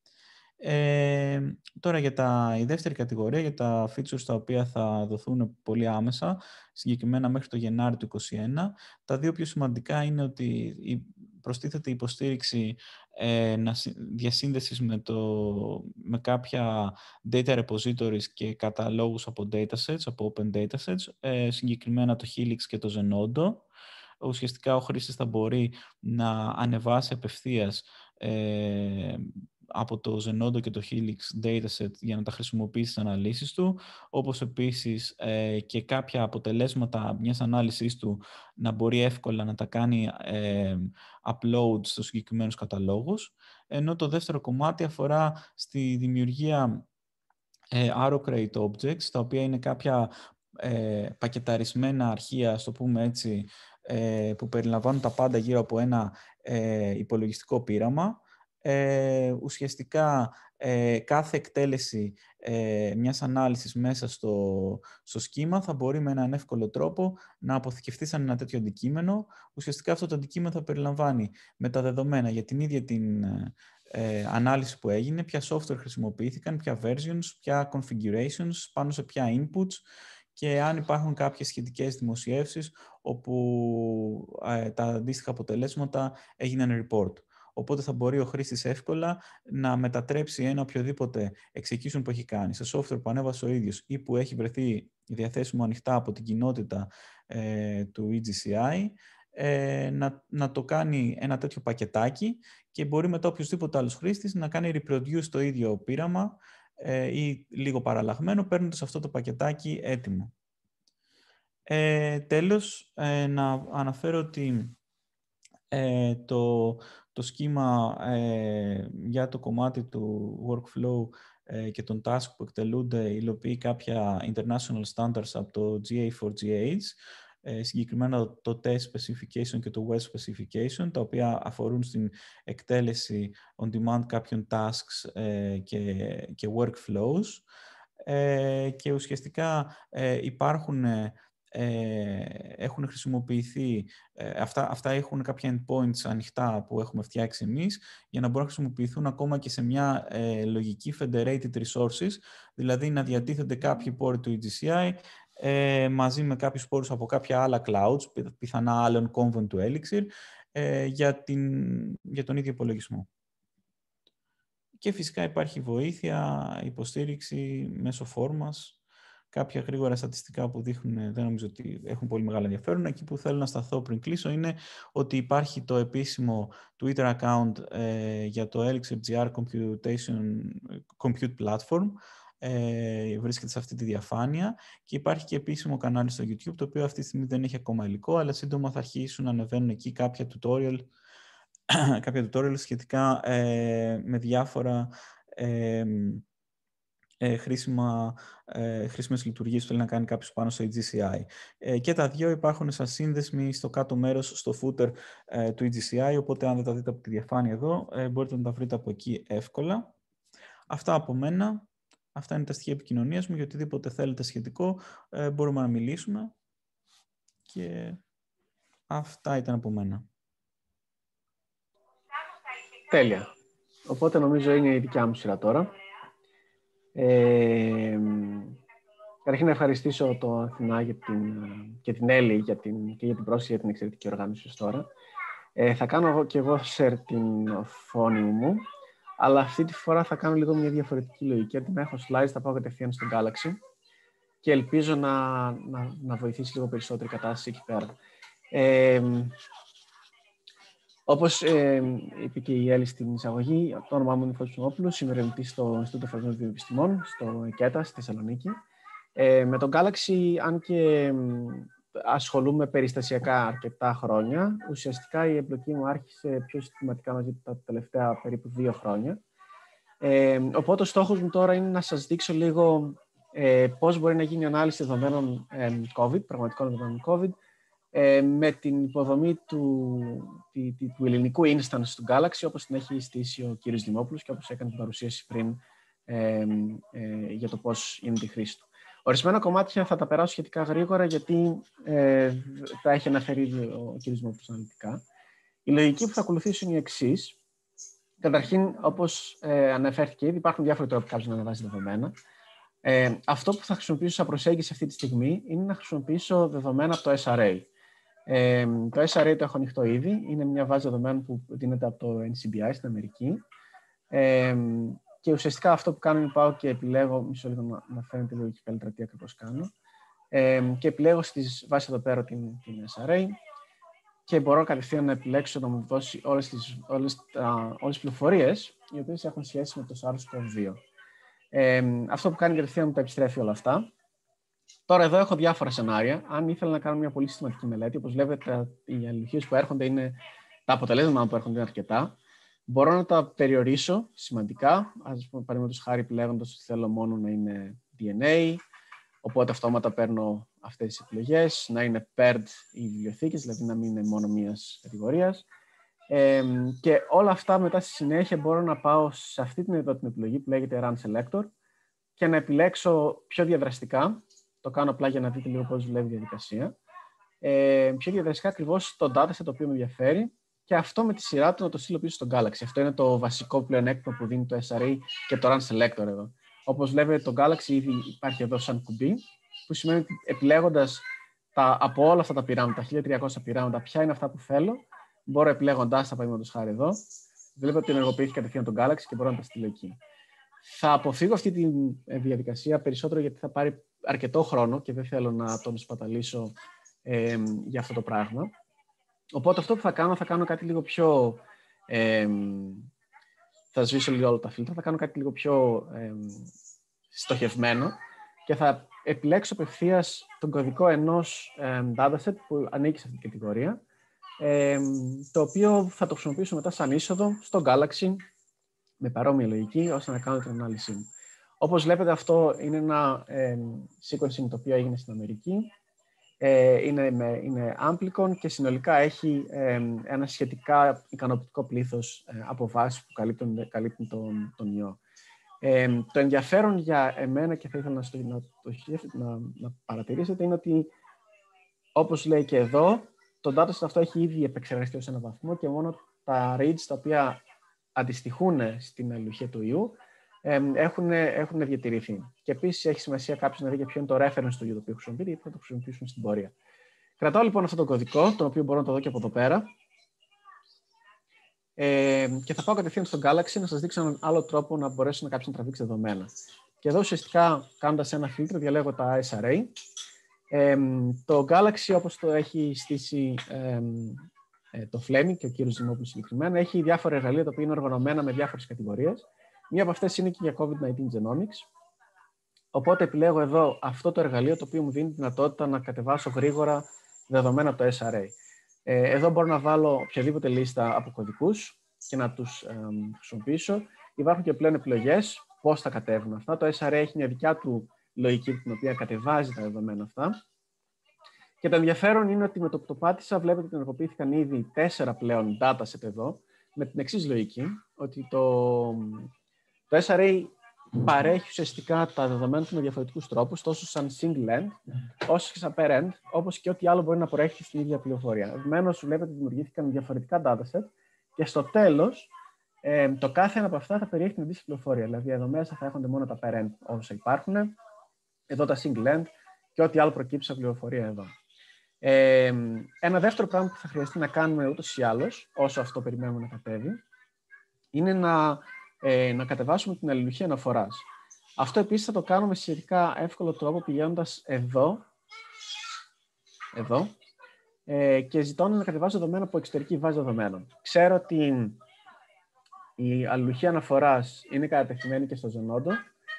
C: Ε, τώρα για τα, η δεύτερη κατηγορία, για τα features τα οποία θα δοθούν πολύ άμεσα, συγκεκριμένα μέχρι το Γενάρη του είκοσι ένα. Τα δύο πιο σημαντικά είναι ότι προστίθεται υποστήριξη ε, διασύνδεσης με, το, με κάποια data repositories και καταλόγους από datasets, από open datasets, ε, συγκεκριμένα το Helix και το Zenodo. Ουσιαστικά ο χρήστης θα μπορεί να ανεβάσει απευθείας ε, από το Zenodo και το Helix dataset για να τα χρησιμοποιήσει στις αναλύσεις του, όπως επίσης ε, και κάποια αποτελέσματα μιας ανάλυσης του να μπορεί εύκολα να τα κάνει ε, upload στους συγκεκριμένους καταλόγους. Ενώ το δεύτερο κομμάτι αφορά στη δημιουργία ε, Arrow-Crate Objects, τα οποία είναι κάποια ε, πακεταρισμένα αρχεία, ας το πούμε έτσι, ε, που περιλαμβάνουν τα πάντα γύρω από ένα ε, υπολογιστικό πείραμα. Ε, ουσιαστικά ε, κάθε εκτέλεση ε, μιας ανάλυσης μέσα στο, στο σχήμα θα μπορεί με έναν εύκολο τρόπο να αποθηκευτεί σαν ένα τέτοιο αντικείμενο. Ουσιαστικά αυτό το αντικείμενο θα περιλαμβάνει με τα δεδομένα για την ίδια την ε, ανάλυση που έγινε, ποια software χρησιμοποιήθηκαν, ποια versions, ποια configurations, πάνω σε ποια inputs και αν υπάρχουν κάποιες σχετικές δημοσιεύσεις όπου ε, τα αντίστοιχα αποτελέσματα έγιναν report. Οπότε θα μπορεί ο χρήστης εύκολα να μετατρέψει ένα οποιοδήποτε execution που έχει κάνει σε software που ανέβασε ο ίδιος ή που έχει βρεθεί διαθέσιμο ανοιχτά από την κοινότητα ε, του ι τζι σι άι, ε, να, να το κάνει ένα τέτοιο πακετάκι και μπορεί μετά οποιοδήποτε άλλος χρήστης να κάνει reproduce το ίδιο πείραμα ε, ή λίγο παραλλαγμένο παίρνοντας αυτό το πακετάκι έτοιμο. Ε, τέλος, ε, να αναφέρω ότι ε, το, το σχήμα ε, για το κομμάτι του workflow ε, και των task που εκτελούνται υλοποιεί κάποια international standards από το τζι έι φορ τζι έιτς, ε, συγκεκριμένα το test specification και το web specification, τα οποία αφορούν στην εκτέλεση on demand κάποιων tasks ε, και, και workflows. Ε, και ουσιαστικά ε, υπάρχουν, ε, έχουν χρησιμοποιηθεί, ε, αυτά, αυτά έχουν κάποια endpoints ανοιχτά που έχουμε φτιάξει εμείς για να μπορούν να χρησιμοποιηθούν ακόμα και σε μια ε, λογική federated resources, δηλαδή να διατίθενται κάποιοι πόροι του ι τζι σι άι ε, μαζί με κάποιους πόρους από κάποια άλλα clouds, πιθανά άλλων Convent του Elixir, ε, για, την, για τον ίδιο υπολογισμό. Και φυσικά υπάρχει βοήθεια, υποστήριξη μέσω φόρμας, κάποια γρήγορα στατιστικά που δείχνουν, δεν νομίζω ότι έχουν πολύ μεγάλο ενδιαφέρον. Εκεί που θέλω να σταθώ πριν κλείσω είναι ότι υπάρχει το επίσημο Twitter account ε, για το Elixir τζι αρ Computation, Compute Platform, ε, βρίσκεται σε αυτή τη διαφάνεια, και υπάρχει και επίσημο κανάλι στο YouTube, το οποίο αυτή τη στιγμή δεν έχει ακόμα υλικό, αλλά σύντομα θα αρχίσουν να ανεβαίνουν εκεί κάποια tutorial κάποια tutorial σχετικά ε, με διάφορα ε, ε, χρήσιμα, ε, χρήσιμες λειτουργίες που θέλει να κάνει κάποιος πάνω στο ι τζι σι άι. Ε, και τα δύο υπάρχουν σαν σύνδεσμοι στο κάτω μέρος, στο footer ε, του ι τζι σι άι, οπότε αν δεν τα δείτε από τη διαφάνεια εδώ, ε, μπορείτε να τα βρείτε από εκεί εύκολα. Αυτά από μένα. Αυτά είναι τα στοιχεία επικοινωνίας μου. Για οτιδήποτε θέλετε σχετικό, ε, μπορούμε να μιλήσουμε. Και αυτά ήταν από μένα.
D: Τέλεια. Οπότε νομίζω είναι η δικιά μου σειρά τώρα. Ε, καταρχήν να ευχαριστήσω τον Αθηνά για την, και την Έλλη για την, και για την πρόσκληση για την εξαιρετική οργάνωση ως τώρα. Ε, θα κάνω εγώ και εγώ share την οθόνη μου, αλλά αυτή τη φορά θα κάνω λίγο μια διαφορετική λογική. Αντί να έχω slides, θα πάω κατευθείαν στον Galaxy και ελπίζω να, να, να βοηθήσει λίγο περισσότερη κατάσταση εκεί πέρα. Ε, Όπως ε, είπε και η Έλλη στην εισαγωγή, το όνομά μου είναι Φώτης Ψημόπουλος, είμαι ερευνητής στο Ινστιτούτο Εφαρμοσμένων Βιοεπιστημών, στο ΕΚΕΤΑ, στη Θεσσαλονίκη. Ε, με τον Galaxy, αν και ασχολούμαι περιστασιακά αρκετά χρόνια, ουσιαστικά η εμπλοκή μου άρχισε πιο συστηματικά μαζί του τα τελευταία περίπου δύο χρόνια. Ε, οπότε ο στόχος μου τώρα είναι να σας δείξω λίγο ε, πώς μπορεί να γίνει η ανάλυση δεδομένων ε, COVID, πραγματικών δεδομένων COVID, Ε, με την υποδομή του, τη, τη, του ελληνικού instance του Galaxy, όπως την έχει στήσει ο κύριος Δημόπουλος και όπως έκανε την παρουσίαση πριν ε, ε, για το πώς είναι τη χρήση του. Ορισμένα κομμάτια θα τα περάσω σχετικά γρήγορα, γιατί ε, τα έχει αναφέρει ο κύριος Δημόπουλος αναλυτικά. Η λογική που θα ακολουθήσω είναι η εξής. Καταρχήν, όπως ε, αναφέρθηκε ήδη, υπάρχουν διάφοροι τρόποι κάποιος να ανεβάζει δεδομένα. Ε, αυτό που θα χρησιμοποιήσω σαν προσέγγιση αυτή τη στιγμή είναι να χρησιμοποιήσω δεδομένα από το ες αρ έι. Ε, το ες αρ έι το έχω ανοιχτό ήδη. Είναι μια βάση δεδομένων που δίνεται από το εν σι μπι άι στην Αμερική. Ε, και ουσιαστικά αυτό που κάνω είναι πάω και επιλέγω, μισό λίγο να, να φαίνεται λίγο και καλύτερα τι ακριβώς κάνω. Ε, και επιλέγω στις βάσεις εδώ πέρα την, την ες αρ έι και μπορώ κατευθείαν να επιλέξω να μου δώσει όλες τις, όλες, α, όλες τις πληροφορίες οι οποίες έχουν σχέση με το SARS-κοβ δύο. Ε, αυτό που κάνει κατευθείαν μου τα επιστρέφει όλα αυτά. Τώρα εδώ έχω διάφορα σενάρια. Αν ήθελα να κάνω μια πολύ συστηματική μελέτη, όπως βλέπετε, οι αλληλουχίες που έρχονται είναι, τα αποτελέσματα που έρχονται είναι αρκετά. Μπορώ να τα περιορίσω σημαντικά. Ας πούμε, παραδείγματος χάρη, επιλέγοντας ότι θέλω μόνο να είναι ντι εν έι, οπότε αυτόματα παίρνω αυτές τις επιλογές, να είναι paired οι βιβλιοθήκες, δηλαδή να μην είναι μόνο μίας κατηγορίας. Ε, και όλα αυτά μετά στη συνέχεια μπορώ να πάω σε αυτή την, εδώ, την επιλογή που λέγεται Run Selector και να επιλέξω πιο διαδραστικά. Το κάνω απλά για να δείτε λίγο πώς δουλεύει η διαδικασία. Ε, πιο διαδραστικά ακριβώς το dataset το οποίο με ενδιαφέρει και αυτό με τη σειρά του να το στείλω πίσω στο Galaxy. Αυτό είναι το βασικό πλεονέκτημα που δίνει το ες αρ έι και το Run Selector εδώ. Όπως βλέπετε, το Galaxy ήδη υπάρχει εδώ σαν κουμπί, που σημαίνει ότι επιλέγοντας τα, από όλα αυτά τα πειράματα, τα χίλια τριακόσια πειράματα, ποια είναι αυτά που θέλω, μπορώ επιλέγοντας τα, παραδείγματος χάρη εδώ, βλέπετε ότι ενεργοποιήθηκε κατευθείαν το Galaxy και μπορώ να τα στείλω εκεί. Θα αποφύγω αυτή τη διαδικασία περισσότερο γιατί θα πάρει αρκετό χρόνο και δεν θέλω να τον σπαταλήσω ε, για αυτό το πράγμα. Οπότε αυτό που θα κάνω, θα κάνω κάτι λίγο πιο... Ε, θα σβήσω λίγο όλα τα φίλτρα, θα κάνω κάτι λίγο πιο ε, στοχευμένο και θα επιλέξω απευθείας τον κωδικό ενός ε, dataset που ανήκει σε αυτή την κατηγορία, ε, το οποίο θα το χρησιμοποιήσω μετά σαν είσοδο στο Galaxy με παρόμοια λογική, ώστε να κάνω την ανάλυση μου. Όπως βλέπετε, αυτό είναι ένα ε, sequencing το οποίο έγινε στην Αμερική. Ε, είναι, με, είναι Amplicon και συνολικά έχει ε, ένα σχετικά ικανοποιητικό πλήθος ε, από βάσεις που καλύπτουν, καλύπτουν τον, τον ιό. Ε, το ενδιαφέρον για εμένα, και θα ήθελα να, στο, να, το, να, να παρατηρήσετε, είναι ότι, όπως λέει και εδώ, το dataset αυτό έχει ήδη επεξεργαστεί ως έναν βαθμό και μόνο τα reads τα οποία αντιστοιχούν στην αλληλουχία του ιού ε, έχουν, έχουν διατηρηθεί. Και επίσης έχει σημασία κάποιος να δει και ποιο είναι το reference του ιού το οποίο χρησιμοποιείται, γιατί θα το χρησιμοποιήσουμε στην πορεία. Κρατάω λοιπόν αυτό το κωδικό, τον οποίο μπορώ να το δω και από εδώ πέρα. Ε, και θα πάω κατευθείαν στο Galaxy να σας δείξω έναν άλλο τρόπο να μπορέσω να κάποιος να τραβήξει δεδομένα. Και εδώ ουσιαστικά, κάνοντας ένα φίλτρο, διαλέγω τα ες αρ έι. Ε, το Galaxy, όπως το έχει στήσει ε, ε, το Fleming και ο κύριος Ζημόπουλος συγκεκριμένα, έχει διάφορα εργαλεία τα οποία είναι οργανωμένα με διάφορες κατηγορίες. Μία από αυτές είναι και για κόβιντ νάιντιν Genomics. Οπότε επιλέγω εδώ αυτό το εργαλείο το οποίο μου δίνει τη δυνατότητα να κατεβάσω γρήγορα δεδομένα από το ες αρ έι. Ε, εδώ μπορώ να βάλω οποιαδήποτε λίστα από κωδικούς και να τους ε, χρησιμοποιήσω. Υπάρχουν και πλέον επιλογές πώς θα κατέβουν αυτά. Το ες αρ έι έχει μια δικιά του λογική την οποία κατεβάζει τα δεδομένα αυτά. Και το ενδιαφέρον είναι ότι με το που το πάτησα βλέπετε ότι ενεργοποιήθηκαν ήδη τέσσερα πλέον dataset εδώ με την εξής λογική, ότι το, το ες αρ έι παρέχει ουσιαστικά τα δεδομένα του με διαφορετικούς τρόπους, τόσο σαν single end, όσο και σαν pair end, όπως και ό,τι άλλο μπορεί να προέρχεται στην ίδια πληροφορία. Επομένως, βλέπετε ότι δημιουργήθηκαν διαφορετικά dataset και στο τέλος, ε, το κάθε ένα από αυτά θα περιέχει την αντίστοιχη πληροφορία. Δηλαδή, εδώ μέσα θα έχονται μόνο τα pair end όσα υπάρχουν, εδώ τα single end και ό,τι άλλο προκύψει σαν πληροφορία εδώ. Ε, ένα δεύτερο πράγμα που θα χρειαστεί να κάνουμε ούτως ή άλλως, όσο αυτό περιμένουμε να κατέβει, είναι να, ε, να κατεβάσουμε την αλληλουχία αναφοράς. Αυτό επίσης θα το κάνουμε με σχετικά εύκολο τρόπο πηγαίνοντας εδώ, εδώ ε, και ζητώντα να κατεβάσω δεδομένα από εξωτερική βάση δεδομένων. Ξέρω ότι η αλληλουχία αναφοράς είναι κατατεθειμένη και στο Zenodo,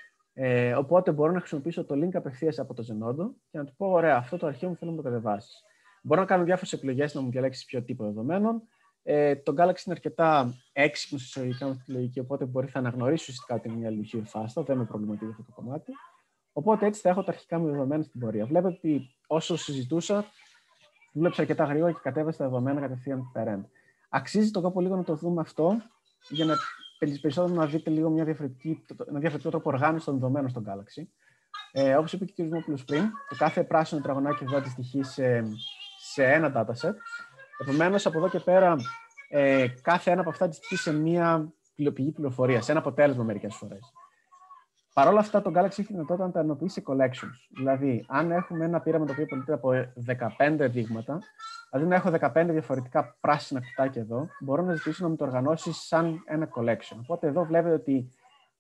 D: ε, οπότε μπορώ να χρησιμοποιήσω το link απευθείας από το Zenodo και να του πω: ωραία, αυτό το αρχείο μου θέλω να το κατεβάσεις. Μπορώ να κάνω διάφορες επιλογές να μου διαλέξει ποιο τύπο δεδομένων. Ε, το Galaxy είναι αρκετά έξυπνο εισαγωγικά με αυτή τη λογική, οπότε μπορεί να αναγνωρίσει ουσιαστικά ότι είναι μια αλληλουχία φάστα, δεν με προβληματίζει αυτό το κομμάτι. Οπότε έτσι θα έχω τα αρχικά μου δεδομένα στην πορεία. Βλέπετε ότι όσο συζητούσα, δούλεψα αρκετά γρήγορα και κατέβασα τα δεδομένα κατευθείαν parent. Αξίζει το κόπο λίγο να το δούμε αυτό, για να περισσότερο να δείτε λίγο μια διαφορετική, ένα διαφορετικό τρόπο οργάνωση των δεδομένων στο Galaxy. Ε, όπως είπε και ο κ. Ζημόπουλος πριν, το κάθε πράσινο τραγωνάκι εδώ αντιστοιχεί σε, σε ένα dataset. Επομένως, από εδώ και πέρα, ε, κάθε ένα από αυτά αντιστοιχεί σε μία πηγή πληροφορία, σε ένα αποτέλεσμα μερικές φορές. Παρ' όλα αυτά, το Galaxy έχει δυνατότητα να τα ενοποιήσει σε collections. Δηλαδή, αν έχουμε ένα πείραμα το οποίο αποτελείται από δεκαπέντε δείγματα, δηλαδή να έχω δεκαπέντε διαφορετικά πράσινα κουτάκια εδώ, μπορώ να ζητήσω να μου το οργανώσει σαν ένα collection. Οπότε εδώ βλέπετε ότι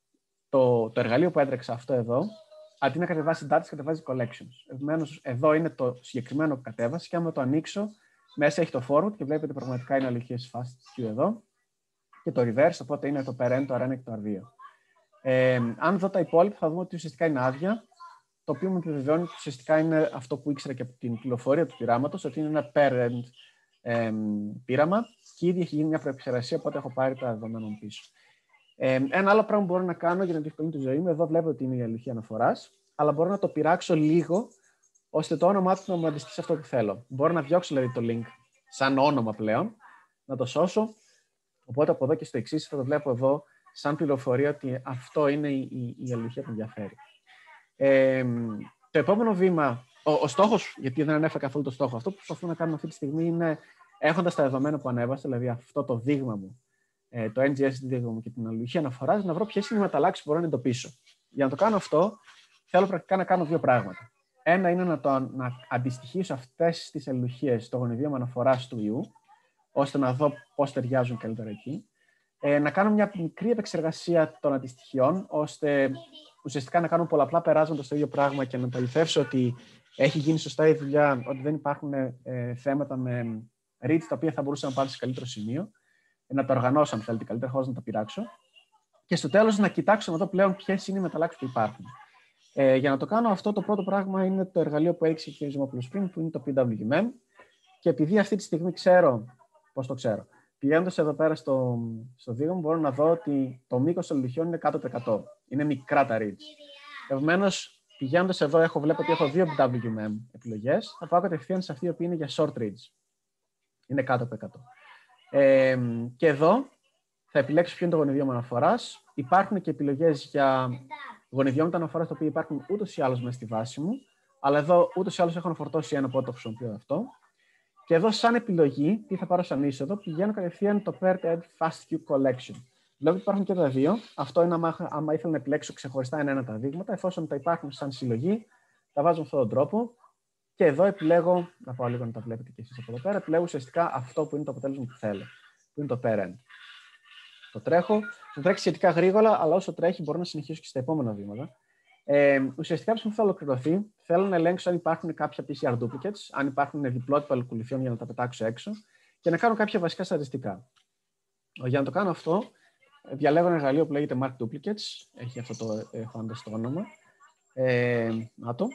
D: το, το εργαλείο που έτρεξα αυτό εδώ, αντί να κατεβάσει data, κατεβάζει collections. Επομένως, εδώ είναι το συγκεκριμένο που κατέβασε και άμα το ανοίξω, μέσα έχει το forward και βλέπετε πραγματικά είναι αληθίες φάση Q εδώ και το reverse, οπότε είναι το parent, το αρ ένα και το αρ δύο. Ε, αν δω τα υπόλοιπα, θα δούμε ότι ουσιαστικά είναι άδεια, το οποίο μου επιβεβαιώνει ότι ουσιαστικά είναι αυτό που ήξερα και από την πληροφορία του πειράματος, ότι είναι ένα parent ε, πείραμα και ήδη έχει γίνει μια προεπεξεργασία, οπότε έχω πάρει τα δεδομένα μου πίσω. Ε, ένα άλλο πράγμα που μπορώ να κάνω για να διευκολύνω τη ζωή μου, εδώ βλέπω ότι είναι η αλληλουχία αναφοράς, αλλά μπορώ να το πειράξω λίγο, ώστε το όνομά του να μου αντιστοιχεί σε αυτό που θέλω. Μπορώ να διώξω δηλαδή το link σαν όνομα πλέον, να το σώσω. Οπότε από εδώ και στο εξής θα το βλέπω εδώ σαν πληροφορία ότι αυτό είναι η, η, η αλληλουχία που ενδιαφέρει. Ε, το επόμενο βήμα, ο, ο στόχος, γιατί δεν ανέφερα καθόλου το στόχο, αυτό που προσπαθούμε να κάνουμε αυτή τη στιγμή είναι, έχοντας τα δεδομένα που ανέβασα, δηλαδή αυτό το δείγμα μου, ε, το εν τζι ες δείγμα μου και την αλληλουχία αναφοράς, να βρω ποιες είναι οι μεταλλάξεις που μπορώ να εντοπίσω. Για να το κάνω αυτό, θέλω πρακτικά να κάνω δύο πράγματα. Ένα είναι να, το, να αντιστοιχίσω αυτές τις αλληλουχίες στο γονιδίωμα αναφοράς του ιού, ώστε να δω πώς ταιριάζουν καλύτερα εκεί. Ε, να κάνω μια μικρή επεξεργασία των αντιστοιχειών, ώστε ουσιαστικά να κάνω πολλαπλά περάσματα στο ίδιο πράγμα και να παληθεύσω ότι έχει γίνει σωστά η δουλειά, ότι δεν υπάρχουν ε, θέματα με reads τα οποία θα μπορούσαν να πάρουν σε καλύτερο σημείο. Ε, να τα οργανώσω, αν θέλετε, καλύτερα, χωρίς να τα πειράξω. Και στο τέλος να κοιτάξω να δω πλέον ποιες είναι οι μεταλλάξεις που υπάρχουν. Ε, για να το κάνω αυτό, το πρώτο πράγμα είναι το εργαλείο που έδειξε ο κ. Ζημόπουλος πριν, που είναι το πι ντάμπλιου εμ. Και επειδή αυτή τη στιγμή ξέρω, πώς το ξέρω, πηγαίνοντας εδώ πέρα στο, στο δείγμα, μπορώ να δω ότι το μήκος των λιχιών είναι κάτω από το εκατό. Είναι μικρά τα reads. Επομένως, πηγαίνοντας εδώ, έχω, βλέπω ότι έχω δύο ντάμπλιου εμ εμ επιλογές. Θα πάω κατευθείαν σε αυτή που είναι για short reads. Είναι κάτω από εκατό. Ε, και εδώ θα επιλέξω ποιο είναι το γονιδιόμετρο αναφοράς. Υπάρχουν και επιλογές για γονιδιόμετρα αναφοράς, τα οποία υπάρχουν ούτως ή άλλως μέσα στη βάση μου. Αλλά εδώ ούτως ή άλλως έχω να φορτώσει ένα, οπότε το χρησιμοποιώ αυτό. Και εδώ, σαν επιλογή, τι θα πάρω σαν είσοδο, πηγαίνω κατευθείαν το Paired Edge Fast Queue Collection. Βλέπω ότι υπάρχουν και τα δύο. Αυτό είναι άμα, άμα ήθελα να επιλέξω ξεχωριστά ένα-ένα τα δείγματα. Εφόσον τα υπάρχουν σαν συλλογή, τα βάζω με αυτόν τον τρόπο. Και εδώ επιλέγω, να πάω λίγο να τα βλέπετε και εσείς από εδώ πέρα, επιλέγω ουσιαστικά αυτό που είναι το αποτέλεσμα που θέλω, που είναι το Parent. Το τρέχω, το τρέχει σχετικά γρήγορα, αλλά όσο τρέχει μπορώ να συνεχίσω και στα επόμενα βήματα. Ε, ουσιαστικά, που θα ολοκληρωθεί, θέλω να ελέγξω αν υπάρχουν κάποια πι σι αρ duplicates, αν υπάρχουν διπλότυπα αλκοολιθιών για να τα πετάξω έξω και να κάνω κάποια βασικά στατιστικά. Για να το κάνω αυτό, διαλέγω ένα εργαλείο που λέγεται Mark Duplicates, έχει αυτό το φάνταστο το όνομα. Ε, να το.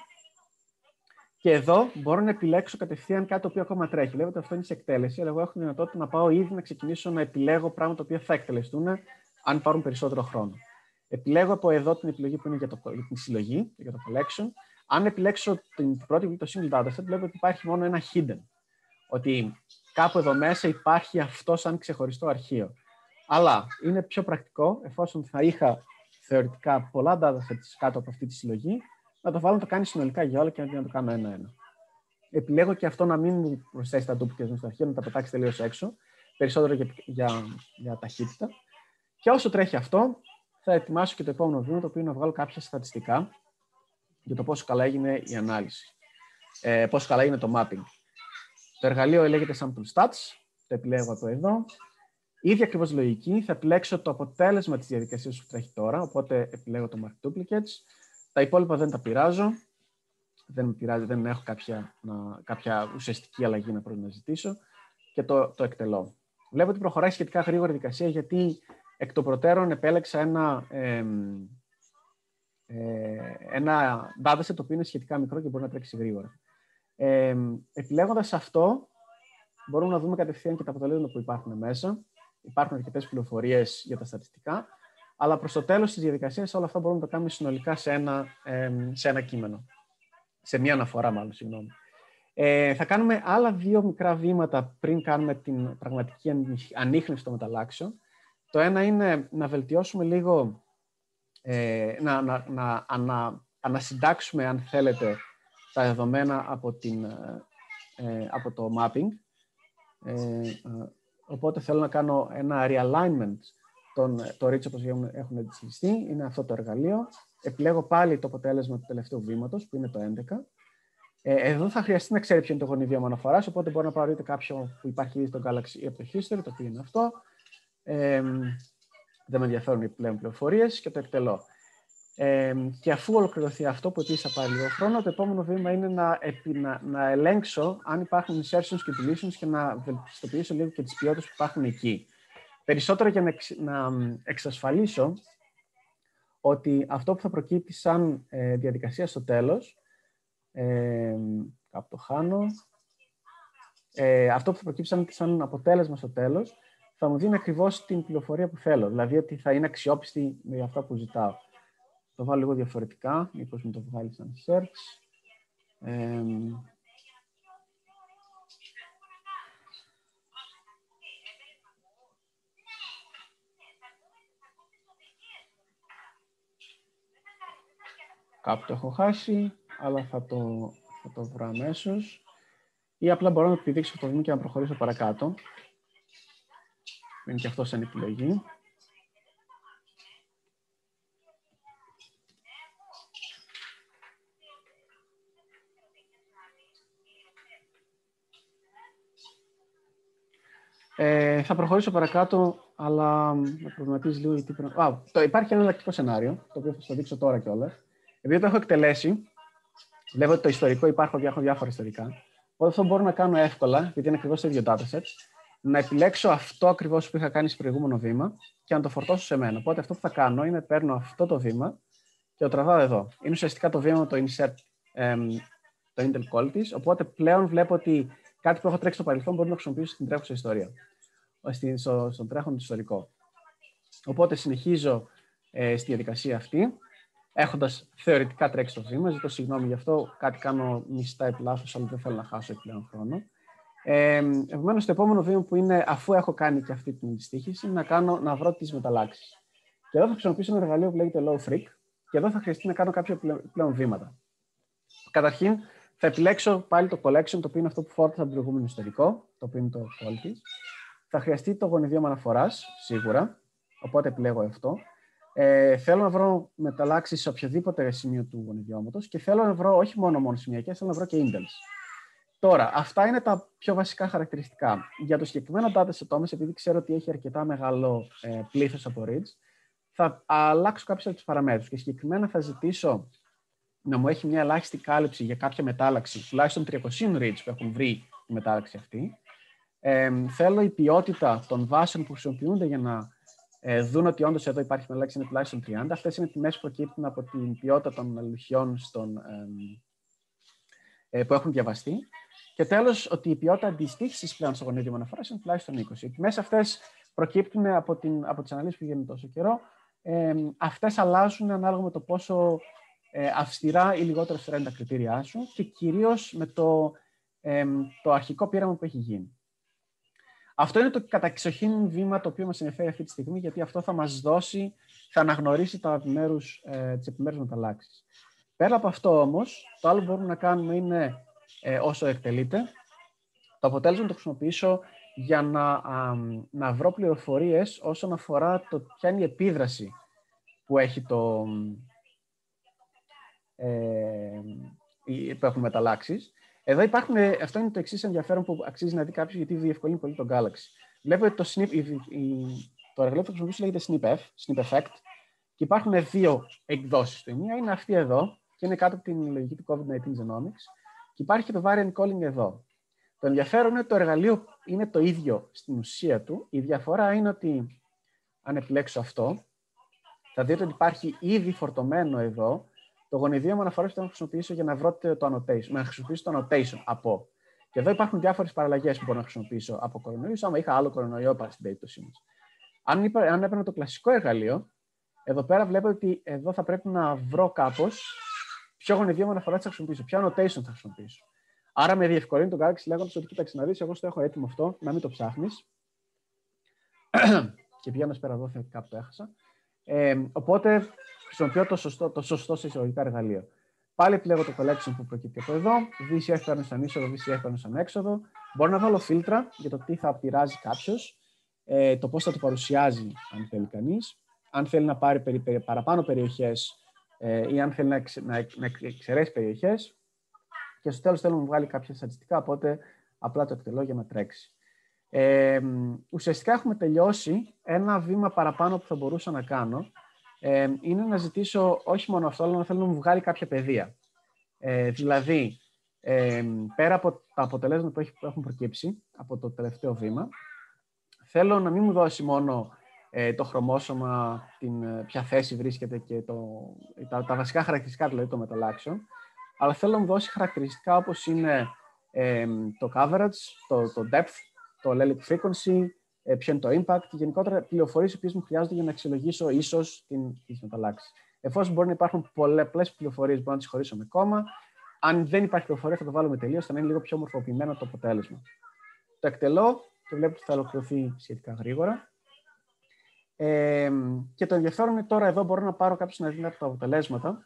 D: Και εδώ μπορώ να επιλέξω κατευθείαν κάτι το οποίο ακόμα τρέχει. Βλέπετε ότι αυτό είναι σε εκτέλεση, αλλά εγώ έχω τη δυνατότητα να πάω ήδη να ξεκινήσω να επιλέγω πράγματα τα οποία θα εκτελεστούν αν πάρουν περισσότερο χρόνο. Επιλέγω από εδώ την επιλογή που είναι για, το, για την συλλογή, για το collection. Αν επιλέξω την πρώτη, το single dataset, βλέπω ότι υπάρχει μόνο ένα hidden. Ότι κάπου εδώ μέσα υπάρχει αυτό σαν ξεχωριστό αρχείο. Αλλά είναι πιο πρακτικό, εφόσον θα είχα θεωρητικά πολλά datasets κάτω από αυτή τη συλλογή, να το βάλω να το κάνει συνολικά για όλα και να το κάνω ένα-ένα. Επιλέγω και αυτό να μην μου προσθέσει τα duplicates μου στο αρχείο, να τα πετάξει τελείως έξω, περισσότερο για, για, για ταχύτητα. Και όσο τρέχει αυτό, θα ετοιμάσω και το επόμενο βήμα, το οποίο είναι να βγάλω κάποια στατιστικά για το πόσο καλά έγινε η ανάλυση, ε, πόσο καλά είναι το mapping. Το εργαλείο λέγεται Sample Stats, το επιλέγω από εδώ. Ήδη ακριβώς λογική, θα επιλέξω το αποτέλεσμα της διαδικασίας που τρέχει τώρα, οπότε επιλέγω το Mark Duplicates. Τα υπόλοιπα δεν τα πειράζω, δεν με πειράζει, δεν έχω κάποια, να, κάποια ουσιαστική αλλαγή να πρέπει να ζητήσω και το, το εκτελώ. Βλέπω ότι προχωράει σχετικά γρήγορα η διαδικασία, γιατί εκ των προτέρων επέλεξα ένα, ε, ε, ένα dataset το οποίο είναι σχετικά μικρό και μπορεί να τρέξει γρήγορα. Ε, επιλέγοντας αυτό, μπορούμε να δούμε κατευθείαν και τα αποτελέσματα που υπάρχουν μέσα. Υπάρχουν αρκετές πληροφορίες για τα στατιστικά, αλλά προς το τέλος της διαδικασίας όλα αυτά μπορούμε να τα κάνουμε συνολικά σε ένα, ε, σε ένα κείμενο. Σε μία αναφορά, μάλλον, συγγνώμη. Ε, θα κάνουμε άλλα δύο μικρά βήματα πριν κάνουμε την πραγματική ανίχνευση των μεταλλάξεων. Το ένα είναι να βελτιώσουμε λίγο, ε, να, να, να ανα, ανασυντάξουμε, αν θέλετε, τα δεδομένα από, την, ε, από το mapping. Ε, οπότε θέλω να κάνω ένα realignment των το reach όπως έχουν εντυπωσιαστεί. Είναι αυτό το εργαλείο. Επιλέγω πάλι το αποτέλεσμα του τελευταίου βήματος, που είναι το έντεκα. Ε, εδώ θα χρειαστεί να ξέρει ποιο είναι το γονιδίωμα αναφοράς, οπότε μπορώ να πάρω είτε κάποιο που υπάρχει ήδη στο Galaxy ή από το History, το οποίο είναι αυτό. Ε, δεν με ενδιαφέρουν οι πλέον πληροφορίες και το εκτελώ. Ε, και αφού ολοκληρωθεί αυτό, που επίσης θα πάρει λίγο χρόνο, το επόμενο βήμα είναι να, να, να ελέγξω αν υπάρχουν insertions και deletions και να βελτιστοποιήσω λίγο και τις ποιότητες που υπάρχουν εκεί. Περισσότερο για να, εξ, να εξασφαλίσω ότι αυτό που θα προκύπτει σαν ε, διαδικασία στο τέλος, ε, κάπου το χάνω, ε, αυτό που θα προκύψει σαν, σαν αποτέλεσμα στο τέλος, θα μου δίνει ακριβώς την πληροφορία που θέλω, δηλαδή ότι θα είναι αξιόπιστη με αυτά που ζητάω. Το βάλω λίγο διαφορετικά, μήπως μου το βγάλει σαν search. Ε, κάπου το έχω χάσει, αλλά θα το, θα το βρω αμέσως. Ή απλά μπορώ να επιδείξω αυτό το βήμα και να προχωρήσω παρακάτω. Είναι και αυτό σαν επιλογή. Ε, θα προχωρήσω παρακάτω, αλλά με προβληματίζει λίγο γιατί πρέπει... Α, το, υπάρχει ένα εναλλακτικό σενάριο, το οποίο θα σας το δείξω τώρα κιόλας. Επειδή το έχω εκτελέσει, βλέπω ότι το ιστορικό υπάρχουν διάφορα ιστορικά. Οπότε αυτό μπορώ να κάνω εύκολα, επειδή είναι ακριβώς το ίδιο dataset, να επιλέξω αυτό ακριβώς που είχα κάνει στο προηγούμενο βήμα και να το φορτώσω σε μένα. Οπότε αυτό που θα κάνω είναι παίρνω αυτό το βήμα και το τραβάω εδώ. Είναι ουσιαστικά το βήμα το insert, εμ, το Intel Qualities. Οπότε πλέον βλέπω ότι κάτι που έχω τρέξει στο παρελθόν μπορεί να χρησιμοποιήσω στην τρέχουσα ιστορία. στο, στον τρέχον ιστορικό. Οπότε συνεχίζω ε, στη διαδικασία αυτή, έχοντας θεωρητικά τρέξει το βήμα. Ζητώ συγγνώμη γι' αυτό, κάτι κάνω μισθά επί λάθος, αλλά δεν θέλω να χάσω επιπλέον χρόνο. Ε, Επομένως, το επόμενο βήμα που είναι, αφού έχω κάνει και αυτή την αντιστοίχηση, είναι να, κάνω, να βρω τις μεταλλάξεις. Και εδώ θα χρησιμοποιήσω ένα εργαλείο που λέγεται Low Freak, και εδώ θα χρειαστεί να κάνω κάποια πλέον βήματα. Καταρχήν, θα επιλέξω πάλι το collection, το οποίο είναι αυτό που φόρτωσα από το προηγούμενο ιστορικό, το οποίο είναι το quality. Θα χρειαστεί το γονιδίωμα αναφοράς, σίγουρα, οπότε επιλέγω αυτό. Ε, θέλω να βρω μεταλλάξεις σε οποιοδήποτε σημείο του γονιδιώματος και θέλω να βρω όχι μόνο μονοσημειακές, θέλω να βρω και indels. Τώρα, αυτά είναι τα πιο βασικά χαρακτηριστικά. Για το συγκεκριμένο dataset όμως, επειδή ξέρω ότι έχει αρκετά μεγάλο ε, πλήθος από reads, θα αλλάξω κάποιες από τις παραμέτρους και συγκεκριμένα θα ζητήσω να μου έχει μια ελάχιστη κάλυψη για κάποια μετάλλαξη, τουλάχιστον τριακόσια reads που έχουν βρει τη μετάλλαξη αυτή. Ε, θέλω η ποιότητα των βάσεων που χρησιμοποιούνται για να ε, δουν ότι όντως εδώ υπάρχει μετάλλαξη είναι τουλάχιστον τριάντα. Αυτές είναι τιμές που προκύπτουν από την ποιότητα των αλληλουχιών στον, ε, ε, που έχουν διαβαστεί. Και τέλος, ότι η ποιότητα αντιστοίχησης πλέον στο γονίδιο αναφοράς είναι τουλάχιστον είκοσι. Οι τιμές αυτές προκύπτουν από, την, από τις αναλύσεις που γίνουν τόσο καιρό. Ε, αυτές αλλάζουν ανάλογα με το πόσο ε, αυστηρά ή λιγότερο αυστηρά είναι τα κριτήριά σου και κυρίως με το, ε, το αρχικό πείραμα που έχει γίνει. Αυτό είναι το καταξοχήν βήμα το οποίο μας ενδιαφέρει αυτή τη στιγμή, γιατί αυτό θα μας δώσει, θα αναγνωρίσει τα επιμέρους, ε, τις επιμέρους μεταλλάξεις. Πέρα από αυτό όμως, το άλλο που μπορούμε να κάνουμε είναι ε, όσο εκτελείται, το αποτέλεσμα να το χρησιμοποιήσω για να, α, να βρω πληροφορίες όσον αφορά το ποια είναι η επίδραση που έχει το, ε, που έχουν μεταλλάξεις. Εδώ υπάρχουν, αυτό είναι το εξής ενδιαφέρον που αξίζει να δει κάποιος, γιατί διευκολύνει πολύ τον Galaxy. Βλέπετε το, snip, η, η, το εργαλείο που θα χρησιμοποιήσω λέγεται SnipF, Snip Effect, και υπάρχουν δύο εκδόσεις. Η μία είναι αυτή εδώ, και είναι κάτω από την λογική του COVID δεκαεννιά Genomics, και υπάρχει και το Variant Calling εδώ. Το ενδιαφέρον είναι ότι το εργαλείο είναι το ίδιο στην ουσία του. Η διαφορά είναι ότι, αν επιλέξω αυτό, θα δείτε ότι υπάρχει ήδη φορτωμένο εδώ το γονιδίωμα αναφοράς που θα χρησιμοποιήσω για να βρω το annotation, να χρησιμοποιήσω το annotation από. Και εδώ υπάρχουν διάφορες παραλλαγές που μπορώ να χρησιμοποιήσω από κορονοϊούς, άμα είχα άλλο κορονοϊό στην περίπτωσή μας. Αν, είπα, αν έπαιρνα το κλασικό εργαλείο, εδώ πέρα βλέπετε ότι εδώ θα πρέπει να βρω κάπως ποιο γονιδίωμα αναφοράς θα χρησιμοποιήσω, ποιο annotation θα χρησιμοποιήσω. Άρα με διευκολύνει τον Galaxy λέγοντας ότι κοίταξε να δεις, εγώ στο έχω έτοιμο αυτό, να μην το ψάχνεις. Και πηγαίνοντας πέρα εδώ, κάπου το έχασα. Ε, οπότε χρησιμοποιώ το σωστό, το σωστό σε εισαγωγικά εργαλείο. Πάλι επιλέγω το collection που προκύπτει από εδώ. βι σι εφ παίρνω σαν είσοδο, βι σι εφ παίρνω σαν έξοδο. Μπορώ να βάλω φίλτρα για το τι θα πειράζει κάποιος, ε, το πώς θα το παρουσιάζει, αν θέλει κανείς. Αν θέλει να πάρει περι, περι, παραπάνω περιοχές ε, ή αν θέλει να, εξ, να, να εξαιρέσει περιοχές. Και στο τέλος θέλω να μου βγάλει κάποια στατιστικά, οπότε απλά το εκτελώ για να τρέξει. Ε, ουσιαστικά έχουμε τελειώσει. Ένα βήμα παραπάνω που θα μπορούσα να κάνω ε, είναι να ζητήσω όχι μόνο αυτό, αλλά να θέλω να μου βγάλει κάποια παιδεία. Ε, δηλαδή, ε, πέρα από τα αποτελέσματα που έχουν προκύψει από το τελευταίο βήμα, θέλω να μην μου δώσει μόνο ε, το χρωμόσωμα, την, ποια θέση βρίσκεται και το, τα, τα βασικά χαρακτηριστικά δηλαδή των μεταλλάξεων, αλλά θέλω να μου δώσει χαρακτηριστικά όπως είναι ε, το coverage, το, το depth, το allelic frequency, ε, ποιο είναι το impact, γενικότερα πληροφορίες οι οποίες μου χρειάζονται για να αξιολογήσω ίσως τις μεταλλάξεις. Εφόσον μπορεί να υπάρχουν πολλές πληροφορίες, μπορώ να τις χωρίσω με κόμμα. Αν δεν υπάρχει πληροφορία, θα το βάλω με τελείως, ώστε να είναι λίγο πιο μορφοποιημένο το αποτέλεσμα. Το εκτελώ και βλέπω ότι θα ολοκληρωθεί σχετικά γρήγορα. Ε, και το ενδιαφέρον είναι τώρα εδώ μπορώ να πάρω κάποιες συναντήσεις από τα αποτελέσματα.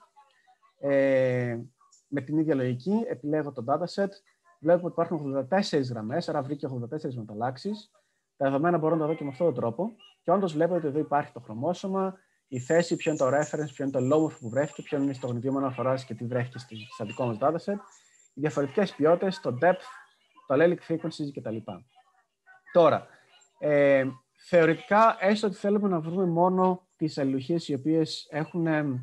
D: Ε, με την ίδια λογική, επιλέγω το dataset. Βλέπω ότι υπάρχουν ογδόντα τέσσερις γραμμές, άρα βρήκε ογδόντα τέσσερις μεταλλάξεις. Τα δεδομένα μπορώ να τα δω και με αυτόν τον τρόπο. Και όντως βλέπω ότι εδώ υπάρχει το χρωμόσωμα, η θέση, ποιο είναι το reference, ποιο είναι το low που βρέθηκε, ποιο είναι στο γονιδίωμα αναφοράς και τι βρέθηκε στο δικό μας dataset, οι διαφορετικές ποιότητες, το depth, το allelic frequencies κτλ. Τώρα, ε, θεωρητικά, έστω ότι θέλουμε να βρούμε μόνο τις αλληλουχίες οι οποίες έχουν,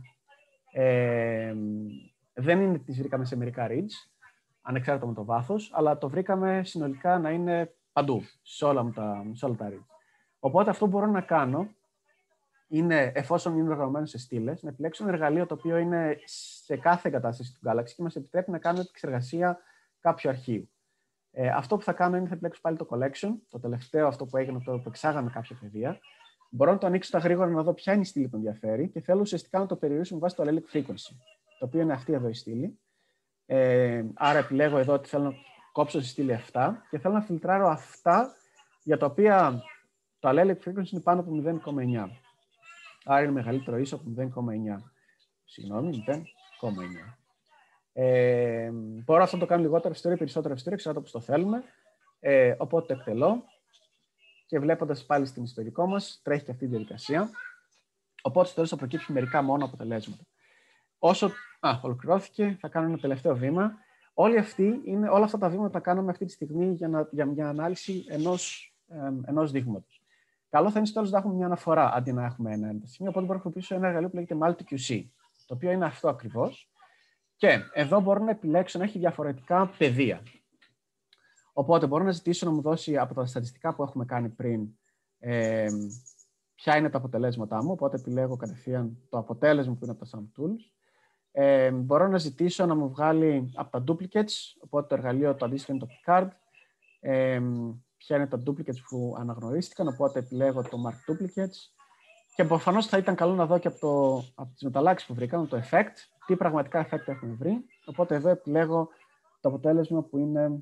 D: ε, δεν είναι τις βρήκαμε σε μερικά reads, ανεξάρτητα με το βάθος, αλλά το βρήκαμε συνολικά να είναι παντού, σε όλα τα, σε όλα τα reads. Οπότε αυτό που μπορώ να κάνω είναι, εφόσον είναι οργανωμένο σε στήλες, να επιλέξω ένα εργαλείο το οποίο είναι σε κάθε εγκατάσταση του Galaxy και μας επιτρέπει να κάνουμε επεξεργασία κάποιου αρχείου. Ε, αυτό που θα κάνω είναι θα επιλέξω πάλι το collection, το τελευταίο αυτό που έγινε τώρα που εξάγαμε κάποια παιδεία. Μπορώ να το ανοίξω τα γρήγορα να δω ποια είναι η στήλη που ενδιαφέρει και θέλω ουσιαστικά να το περιορίσω με βάση το allelic frequency, το οποίο είναι αυτή εδώ η στήλη. Ε, άρα επιλέγω εδώ ότι θέλω να κόψω στη στήλη επτά και θέλω να φιλτράρω αυτά για τα οποία το allelic frequency είναι πάνω από μηδέν κόμμα εννιά. Άρα είναι μεγαλύτερο ίσο από μηδέν κόμμα εννιά. Συγγνώμη, μηδέν κόμμα εννιά. Ε, μπορώ αυτό να το κάνω λιγότερο ευστηρό ή περισσότερο ευστηρό, εξαρτάται όπως το θέλουμε. Ε, οπότε το εκτελώ και βλέποντας πάλι στην ιστορικό μας, τρέχει και αυτή η διαδικασία. Οπότε στο τέλος θα προκύψουν μερικά μόνο αποτελέσματα. Όσο α, ολοκληρώθηκε, θα κάνω ένα τελευταίο βήμα. Όλοι αυτοί είναι, όλα αυτά τα βήματα τα κάνουμε αυτή τη στιγμή για, να, για μια ανάλυση ενός, ε, ενός δείγματος. Καλό θα είναι στο τέλος να έχουμε μια αναφορά αντί να έχουμε ένα ένα σημείο. Οπότε μπορώ να χρησιμοποιήσω ένα εργαλείο που λέγεται MultiQC, το οποίο είναι αυτό ακριβώς. Και εδώ μπορώ να επιλέξω να έχει διαφορετικά πεδία. Οπότε μπορώ να ζητήσω να μου δώσει από τα στατιστικά που έχουμε κάνει πριν ε, ποια είναι τα αποτελέσματά μου. Οπότε επιλέγω κατευθείαν το αποτέλεσμα που είναι από τα Sum Tools. Ε, μπορώ να ζητήσω να μου βγάλει από τα duplicates, οπότε το εργαλείο το αντίστοιχο είναι το Picard. Ε, ποια είναι τα duplicates που αναγνωρίστηκαν, οπότε επιλέγω το Mark Duplicates. Και προφανώς θα ήταν καλό να δω και από, το, από τις μεταλλάξεις που βρήκαμε, το effect, τι πραγματικά effect έχουμε βρει. Οπότε εδώ επιλέγω το αποτέλεσμα που είναι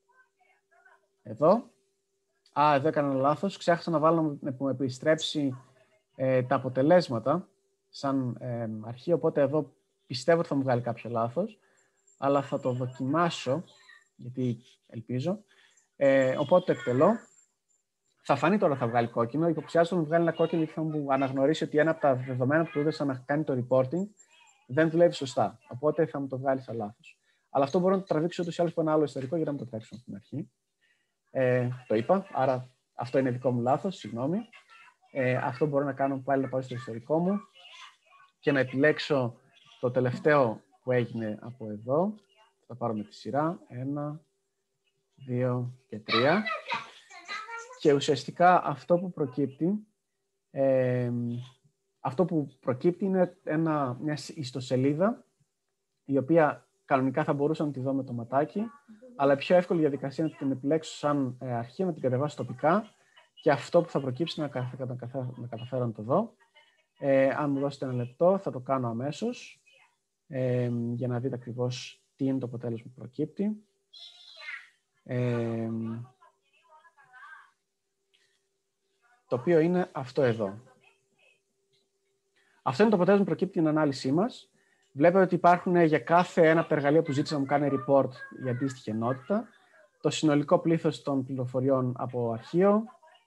D: εδώ. Α, εδώ έκανα λάθος. Ξέχασα να βάλω να μου επιστρέψει ε, τα αποτελέσματα σαν ε, αρχή, οπότε εδώ πιστεύω ότι θα μου βγάλει κάποιο λάθος, αλλά θα το δοκιμάσω, γιατί ελπίζω. Ε, οπότε το εκτελώ. Θα φανεί τώρα θα βγάλει κόκκινο. Υποψιάζομαι να μου βγάλει ένα κόκκινο γιατί θα μου αναγνωρίσει ότι ένα από τα δεδομένα που του έδωσα να κάνει το reporting δεν δουλεύει σωστά. Οπότε θα μου το βγάλει σαν λάθος. Αλλά αυτό μπορώ να το τραβήξω ούτως ή άλλως από ένα άλλο ιστορικό για να μην το τρέξουμε από την αρχή. Ε, το είπα, άρα αυτό είναι δικό μου λάθος, συγγνώμη. Ε, αυτό μπορώ να κάνω πάλι να πάω στο ιστορικό μου και να επιλέξω το τελευταίο που έγινε από εδώ. Θα πάρω με τη σειρά. Ένα, δύο και τρία. Και ουσιαστικά αυτό που προκύπτει, ε, αυτό που προκύπτει είναι ένα, μια ιστοσελίδα, η οποία κανονικά θα μπορούσα να τη δω με το ματάκι, αλλά η πιο εύκολη διαδικασία είναι να την επιλέξω σαν ε, αρχή, να την κατεβάσω τοπικά και αυτό που θα προκύψει να, κατα, να, κατα, να καταφέρω να το δω. Ε, αν μου δώσετε ένα λεπτό, θα το κάνω αμέσως, ε, για να δείτε ακριβώς τι είναι το αποτέλεσμα που προκύπτει. Ε, το οποίο είναι αυτό εδώ. Αυτό είναι το αποτέλεσμα που προκύπτει την ανάλυση μας. Βλέπετε ότι υπάρχουν για κάθε ένα από τα εργαλεία που ζήτησα να μου κάνει report για αντίστοιχη ενότητα, το συνολικό πλήθος των πληροφοριών από αρχείο.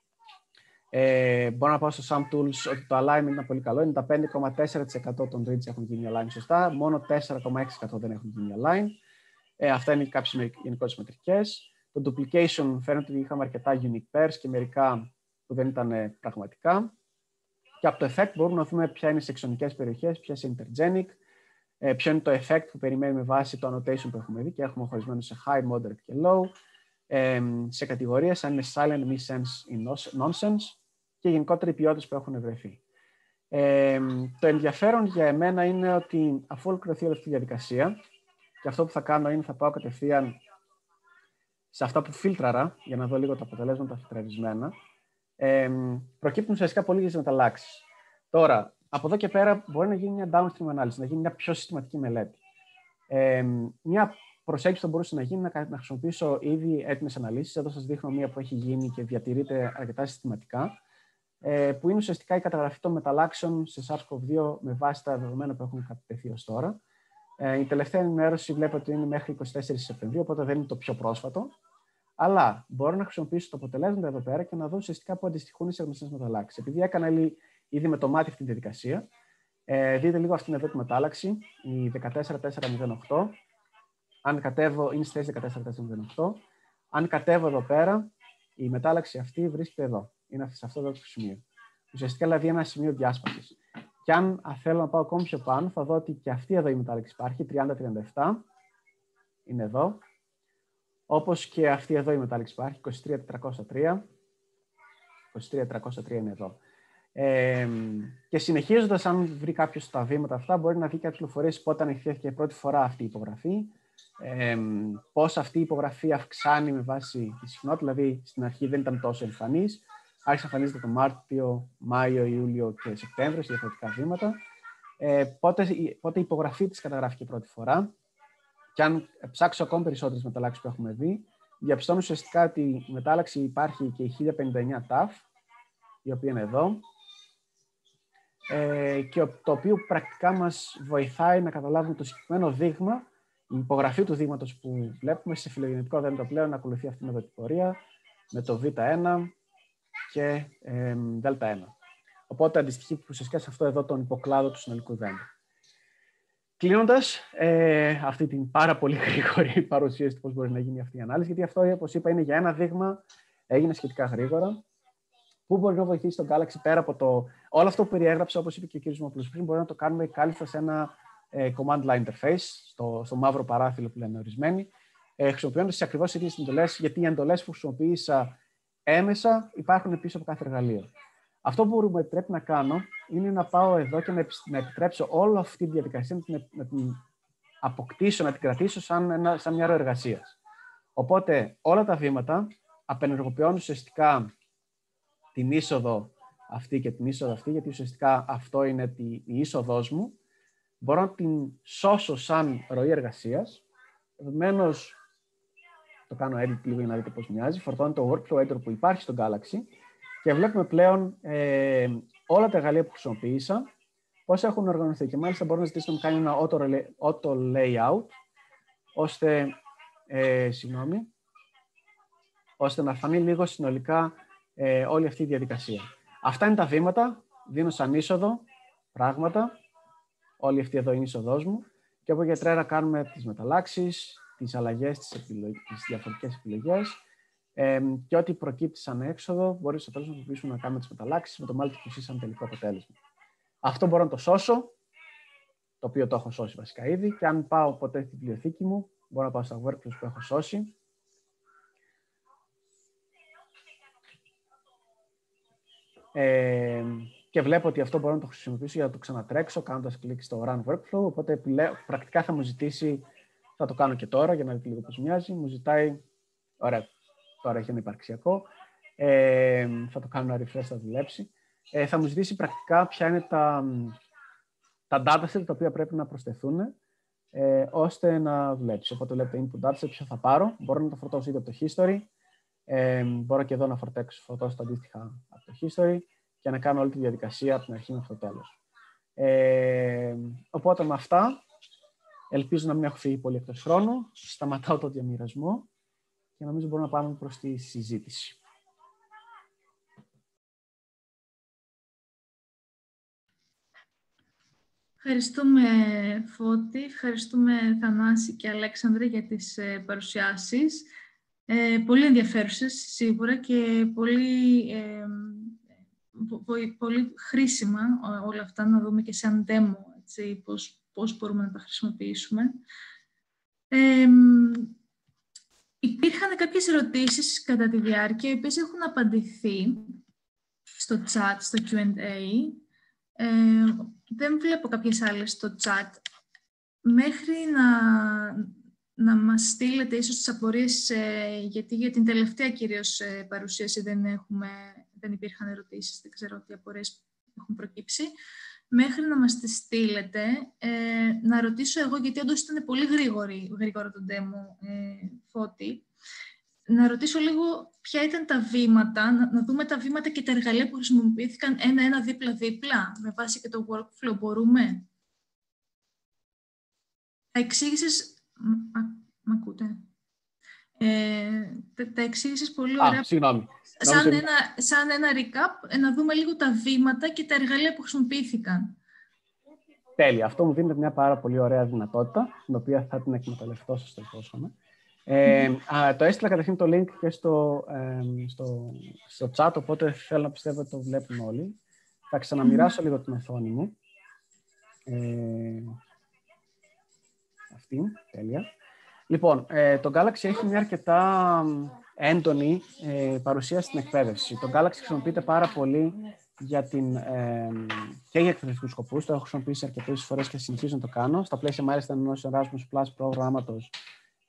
D: Ε, μπορώ να πάω στο Sum Tools ότι το alignment είναι πολύ καλό. ενενήντα πέντε κόμμα τέσσερα τοις εκατό των reads έχουν γίνει align σωστά, μόνο τέσσερα κόμμα έξι τοις εκατό δεν έχουν γίνει align. Ε, αυτά είναι κάποιες γενικότερες μετρικές. Το duplication φαίνεται ότι είχαμε αρκετά unique pairs και μερικά που δεν ήταν πραγματικά. Και από το effect μπορούμε να δούμε ποια είναι οι σεξονικές περιοχές, ποια είναι intergenic, ε, ποιο είναι το effect που περιμένουμε βάσει το annotation που έχουμε δει και έχουμε χωρισμένο σε high, moderate και low, ε, σε κατηγορίες, αν είναι silent, missense ή nonsense και γενικότερα οι ποιότητες που έχουν βρεθεί. Ε, το ενδιαφέρον για εμένα είναι ότι αφού ολοκληρωθεί όλη αυτή η διαδικασία και αυτό που θα κάνω είναι θα πάω κατευθείαν σε αυτά που φίλτραρα για να δω λίγο τα αποτελέσματα φιλτραρισμένα. Ε, προκύπτουν ουσιαστικά πολύ λίγες μεταλλάξεις. Τώρα, από εδώ και πέρα μπορεί να γίνει μια downstream ανάλυση, να γίνει μια πιο συστηματική μελέτη. Ε, μια προσέγγιση που θα μπορούσε να γίνει να, να χρησιμοποιήσω ήδη έτοιμες αναλύσεις. Εδώ σας δείχνω μια που έχει γίνει και διατηρείται αρκετά συστηματικά, ε, που είναι ουσιαστικά η καταγραφή των μεταλλάξεων σε SARS-σι ο βι δύο με βάση τα δεδομένα που έχουν κατατεθεί ως τώρα. Ε, η τελευταία ενημέρωση βλέπω ότι είναι μέχρι εικοστή τέταρτη Σεπτεμβρίου, οπότε δεν είναι το πιο πρόσφατο. Αλλά μπορώ να χρησιμοποιήσω τα αποτελέσματα εδώ πέρα και να δω ουσιαστικά που αντιστοιχούν οι γνωστές μεταλλάξεις. Επειδή έκανα ήδη με το μάτι αυτή τη διαδικασία, ε, δείτε λίγο αυτήν εδώ τη μετάλλαξη, η δεκατέσσερα τέσσερα μηδέν οκτώ. Αν κατέβω, είναι στη θέση δεκατέσσερα τέσσερα μηδέν οκτώ. Αν κατέβω εδώ πέρα, η μετάλλαξη αυτή βρίσκεται εδώ. Είναι σε αυτό εδώ το σημείο. Ουσιαστικά δηλαδή ένα σημείο διάσπασης. Και αν θέλω να πάω ακόμη πιο πάνω, θα δω ότι και αυτή εδώ η μετάλλαξη υπάρχει, τριάντα τριάντα επτά. Είναι εδώ. Όπως και αυτή εδώ η μετάλλαξη υπάρχει, είκοσι τρία τετρακόσια τρία. είκοσι τρία τετρακόσια τρία είναι εδώ. Ε, και συνεχίζοντας, αν βρει κάποιος τα βήματα αυτά, μπορεί να δει κάποιες πληροφορίες πότε ανοιχτήθηκε πρώτη φορά αυτή η υπογραφή, ε, πώς αυτή η υπογραφή αυξάνει με βάση τη συχνότητα, δηλαδή στην αρχή δεν ήταν τόσο εμφανής, άρχισε να εμφανίζεται το Μάρτιο, Μάιο, Ιούλιο και Σεπτέμβριο σε διαφορετικά βήματα. Ε, πότε, πότε η υπογραφή της καταγράφηκε πρώτη φορά. Και αν ψάξω ακόμη περισσότερες μεταλλάξεις που έχουμε δει, διαπιστώνω ουσιαστικά ότι η μετάλλαξη υπάρχει και η χίλια πενήντα εννιά ταφ, η οποία είναι εδώ, ε, και το οποίο πρακτικά μας βοηθάει να καταλάβουμε το συγκεκριμένο δείγμα, η υπογραφή του δείγματος που βλέπουμε σε φιλογενετικό δέντρο πλέον να ακολουθεί αυτήν εδώ την πορεία, με το β ένα και ε, δ ένα. Οπότε αντιστοιχεί ουσιαστικά σε αυτό εδώ τον υποκλάδο του συνολικού δέντρου. Κλείνοντας, ε, αυτή την πάρα πολύ γρήγορη παρουσίαση του πώς μπορεί να γίνει αυτή η ανάλυση, γιατί αυτό, όπως είπα, είναι για ένα δείγμα, έγινε σχετικά γρήγορα. Πού μπορεί να βοηθήσει τον Galaxy πέρα από το. Όλο αυτό που περιέγραψα, όπως είπε και ο κ. Δημοπούλος πριν, μπορεί να το κάνουμε κάλλιστα σε ένα ε, command line interface, στο, στο μαύρο παράθυρο που λένε ορισμένοι, ε, χρησιμοποιώντας τις ακριβώς ίδιες εντολές, γιατί οι εντολές που χρησιμοποίησα έμεσα υπάρχουν πίσω από κάθε εργαλείο. Αυτό που μου επιτρέπει να κάνω είναι να πάω εδώ και να επιτρέψω όλη αυτή τη διαδικασία να την αποκτήσω, να την κρατήσω σαν, ένα, σαν μια ροή εργασίας. Οπότε όλα τα βήματα απενεργοποιώνουν ουσιαστικά την είσοδο αυτή και την είσοδο αυτή, γιατί ουσιαστικά αυτό είναι η είσοδός μου. Μπορώ να την σώσω σαν ροή εργασίας. Επομένως, το κάνω edit λίγο για να δείτε πώς μοιάζει. Φορτώνω το workflow editor που υπάρχει στο Galaxy και βλέπουμε πλέον ε, όλα τα εργαλεία που χρησιμοποίησα, πώς έχουν οργανωθεί. Και μάλιστα μπορώ να ζητήσω να μου κάνει ένα auto, auto layout, ώστε, ε, συγγνώμη, ώστε να φανεί λίγο συνολικά ε, όλη αυτή η διαδικασία. Αυτά είναι τα βήματα. Δίνω σαν είσοδο πράγματα. Όλη αυτή εδώ είναι η είσοδός μου. Και από εκεί πέρα κάνουμε τις μεταλλάξεις, τις αλλαγές, τις, επιλογ... τις διαφορετικές επιλογές. Ε, και ό,τι προκύπτει σαν έξοδο, μπορεί στο τέλος να χρησιμοποιήσουμε να κάνουμε τις μεταλλάξεις με το multiple σαν τελικό αποτέλεσμα. Αυτό μπορώ να το σώσω, το οποίο το έχω σώσει βασικά ήδη. Και αν πάω ποτέ στη βιβλιοθήκη μου, μπορώ να πάω στα workflows που έχω σώσει. Ε, και βλέπω ότι αυτό μπορώ να το χρησιμοποιήσω για να το ξανατρέξω, κάνοντας κλικ στο Run Workflow. Οπότε πρακτικά θα μου ζητήσει, θα το κάνω και τώρα για να δείτε λίγο πώς μοιάζει. Μου ζητάει, ωραία, τώρα έχει ένα υπαρξιακό. Ε, θα το κάνω ένα refresh, θα δουλέψει. Ε, θα μου ζητήσει πρακτικά ποια είναι τα, τα dataset τα οποία πρέπει να προσθεθούν, ε, ώστε να δουλέψει. Οπότε βλέπετε input dataset, ποιο θα πάρω. Μπορώ να το φορτώσω ήδη από το history. Ε, μπορώ και εδώ να φορτώσω, φορτώσω τα αντίστοιχα από το history και να κάνω όλη τη διαδικασία από την αρχή μέχρι το τέλος. Ε, οπότε με αυτά, ελπίζω να μην έχω φύγει πολύ εκτός χρόνου. Σταματάω το διαμοιρασμό και νομίζω μπορούμε να πάμε προς τη συζήτηση.
A: Ευχαριστούμε Φώτη, ευχαριστούμε Θανάση και Αλέξανδρε για τις ε, παρουσιάσεις. Ε, πολύ ενδιαφέρουσες σίγουρα και πολύ, ε, πολύ χρήσιμα όλα αυτά, να δούμε και σαν demo έτσι, πώς, πώς μπορούμε να τα χρησιμοποιήσουμε. Ε, υπήρχαν κάποιες ερωτήσεις κατά τη διάρκεια, οι οποίες έχουν απαντηθεί στο chat, στο κιου εντ έι. Ε, δεν βλέπω κάποιες άλλες στο chat. Μέχρι να... να μας στείλετε ίσως τις απορίες, ε, γιατί για την τελευταία κυρίως ε, παρουσίαση δεν, έχουμε, δεν υπήρχαν ερωτήσεις, δεν ξέρω τι απορίες έχουν προκύψει. Μέχρι να μας τις στείλετε, ε, να ρωτήσω εγώ, γιατί όντως ήταν πολύ γρήγορη, γρήγορο το demo, ε, Φώτη, να ρωτήσω λίγο ποια ήταν τα βήματα, να, να δούμε τα βήματα και τα εργαλεία που χρησιμοποιήθηκαν ένα-ένα δίπλα-δίπλα, με βάση και το workflow, μπορούμε. Τα εξήγησες. Μ' ακούτε. Ε, τα, τα εξήγησες πολύ ωραία.
D: Α, συγγνώμη.
A: Σαν ένα, σαν ένα recap, να δούμε λίγο τα βήματα και τα εργαλεία που χρησιμοποιήθηκαν.
D: Τέλεια. Αυτό μου δίνεται μια πάρα πολύ ωραία δυνατότητα, την οποία θα την εκμεταλλευτώ στο υπόσχομαι. Ε, mm-hmm. α, το έστειλα καταρχήν το link και στο, ε, στο, στο chat, οπότε θέλω να πιστεύω ότι το βλέπουν όλοι. Θα ξαναμοιράσω mm-hmm. λίγο την οθόνη μου. Ε, Αυτή, τέλεια. Λοιπόν, ε, το Galaxy έχει μια αρκετά έντονη ε, παρουσία στην εκπαίδευση. Το Galaxy χρησιμοποιείται πάρα πολύ για την, ε, και για εκπαιδευτικούς σκοπούς. Το έχω χρησιμοποιήσει αρκετές φορές και συνεχίζω να το κάνω. Στα πλαίσια μάλιστα ενός Erasmus Plus προγράμματος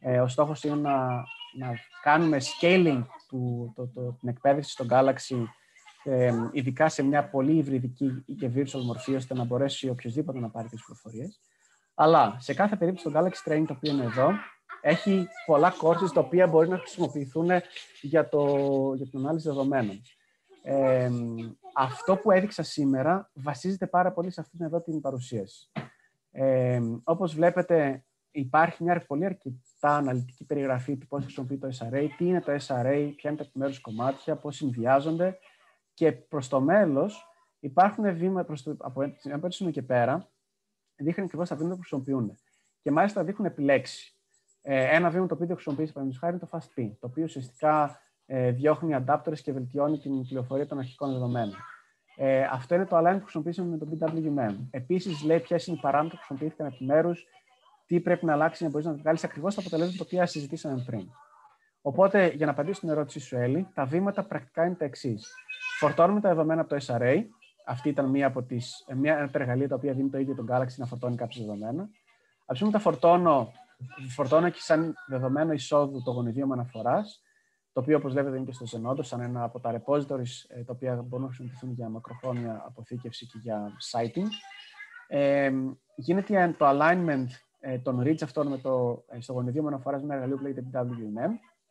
D: Ε, ο στόχος είναι να, να κάνουμε scaling του, το, το, την εκπαίδευση στο Galaxy, ε, ειδικά σε μια πολύ υβριδική και virtual μορφή, ώστε να μπορέσει οποιοδήποτε να πάρει τις πληροφορίες. Αλλά σε κάθε περίπτωση το Galaxy Training, το οποίο είναι εδώ, έχει πολλά courses τα οποία μπορεί να χρησιμοποιηθούν για, το, για την ανάλυση δεδομένων. Ε, αυτό που έδειξα σήμερα βασίζεται πάρα πολύ σε αυτήν εδώ την παρουσίαση. Ε, όπως βλέπετε, υπάρχει μια πολύ αρκετά αναλυτική περιγραφή του πώς χρησιμοποιεί το ες αρ έι, τι είναι το ες αρ έι, ποια είναι τα επιμέρους κομμάτια, πώς συνδυάζονται, και προς το μέλος υπάρχουν βήματα προς το, από ένα σημείο και πέρα, δείχνουν ακριβώς τα βήματα που χρησιμοποιούν. Και μάλιστα δείχνουν επιλέξει. Ε, ένα βήμα το οποίο χρησιμοποιήσει, παραδείγματος χάρη, είναι το FastP, το οποίο ουσιαστικά ε, διώχνει adapters και βελτιώνει την πληροφορία των αρχικών δεδομένων. Ε, αυτό είναι το align που χρησιμοποιήσαμε με το μπι ντάμπλιου εμ εμ. Επίσης, λέει ποιες είναι οι παράμετροι που χρησιμοποιήθηκαν επιμέρους, τι πρέπει να αλλάξει για να μπορείς να βγάλεις ακριβώς τα αποτελέσματα τα οποία συζητήσαμε πριν. Οπότε, για να απαντήσω στην ερώτησή σου, Έλλη, τα βήματα πρακτικά είναι τα εξής. Φορτώνουμε τα δεδομένα από το ες αρ έι. Αυτή ήταν μία από τις, μία από τα εργαλεία τα οποία δίνει το ίδιο το Galaxy να φορτώνει κάποια δεδομένα. Από τα φορτώνω, φορτώνω και σαν δεδομένο εισόδου το γονιδίωμα αναφοράς, το οποίο, όπως βλέπετε, είναι και στο Zenodo, σαν ένα από τα repositories τα οποία μπορούν να χρησιμοποιηθούν για μακροχρόνια αποθήκευση και για citing. Ε, γίνεται το alignment ε, των reads αυτών με το, ε, στο γονιδίωμα αναφοράς με ένα εργαλείο που λέγεται μπι ντάμπλιου εμ εμ.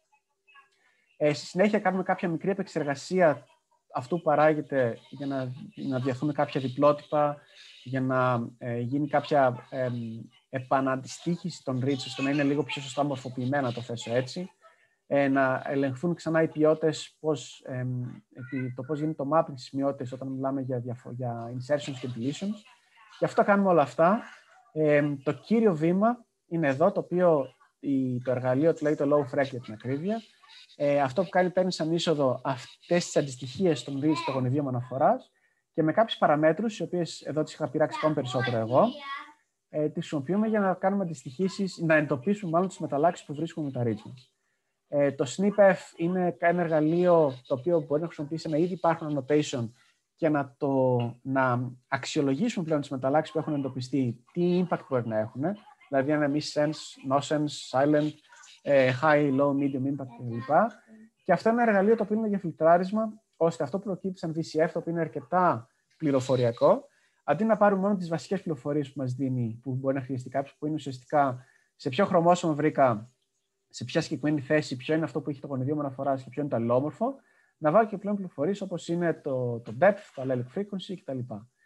D: Ε, στη συνέχεια κάνουμε κάποια μικρή επεξεργασία αυτού που παράγεται για να, να διαθούν κάποια διπλότυπα, για να ε, γίνει κάποια ε, επαναντιστοίχηση των reads, ώστε να είναι λίγο πιο σωστά μορφοποιημένα, το θέσω έτσι. Ε, να ελεγχθούν ξανά οι ποιότητες, πώς, ε, το πώς γίνεται το mapping στις σημειότητες όταν μιλάμε για, διαφο- για insertions και deletions. Γι' αυτό κάνουμε όλα αυτά. Ε, το κύριο βήμα είναι εδώ, το οποίο η, το εργαλείο του λέει το low frag για την ακρίβεια. Ε, αυτό που κάνει, παίρνει σαν είσοδο αυτές τις αντιστοιχίες των reads στο γονιδίωμα αναφοράς και με κάποιες παραμέτρους, οι οποίες εδώ τις είχα πειράξει ακόμη περισσότερο εγώ, ε, τις χρησιμοποιούμε για να κάνουμε αντιστοιχήσεις, να εντοπίσουμε μάλλον τις μεταλλάξεις που βρίσκουμε με τα reads μας. Ε, το SnipF είναι ένα εργαλείο το οποίο μπορεί να χρησιμοποιήσει ένα ήδη υπάρχον annotation και να, το, να αξιολογήσουμε πλέον τις μεταλλάξεις που έχουν εντοπιστεί, τι impact μπορεί να έχουν, δηλαδή αν είναι miss-sense, no-sense, silent, high, low, medium impact κλπ. Και αυτό είναι ένα εργαλείο το οποίο είναι για φιλτράρισμα, ώστε αυτό που προκύπτει σαν βι σι εφ, το οποίο είναι αρκετά πληροφοριακό, αντί να πάρουμε μόνο τις βασικές πληροφορίες που μας δίνει, που μπορεί να χρειαστεί κάποιος, που είναι ουσιαστικά σε ποιο χρωμόσωμο βρήκα, σε ποια συγκεκριμένη θέση, ποιο είναι αυτό που έχει το γονιδίωμα αναφοράς και ποιο είναι το αλληλόμορφο, να βάλω και πλέον πληροφορίες όπως είναι το, το depth, το allelic frequency κτλ.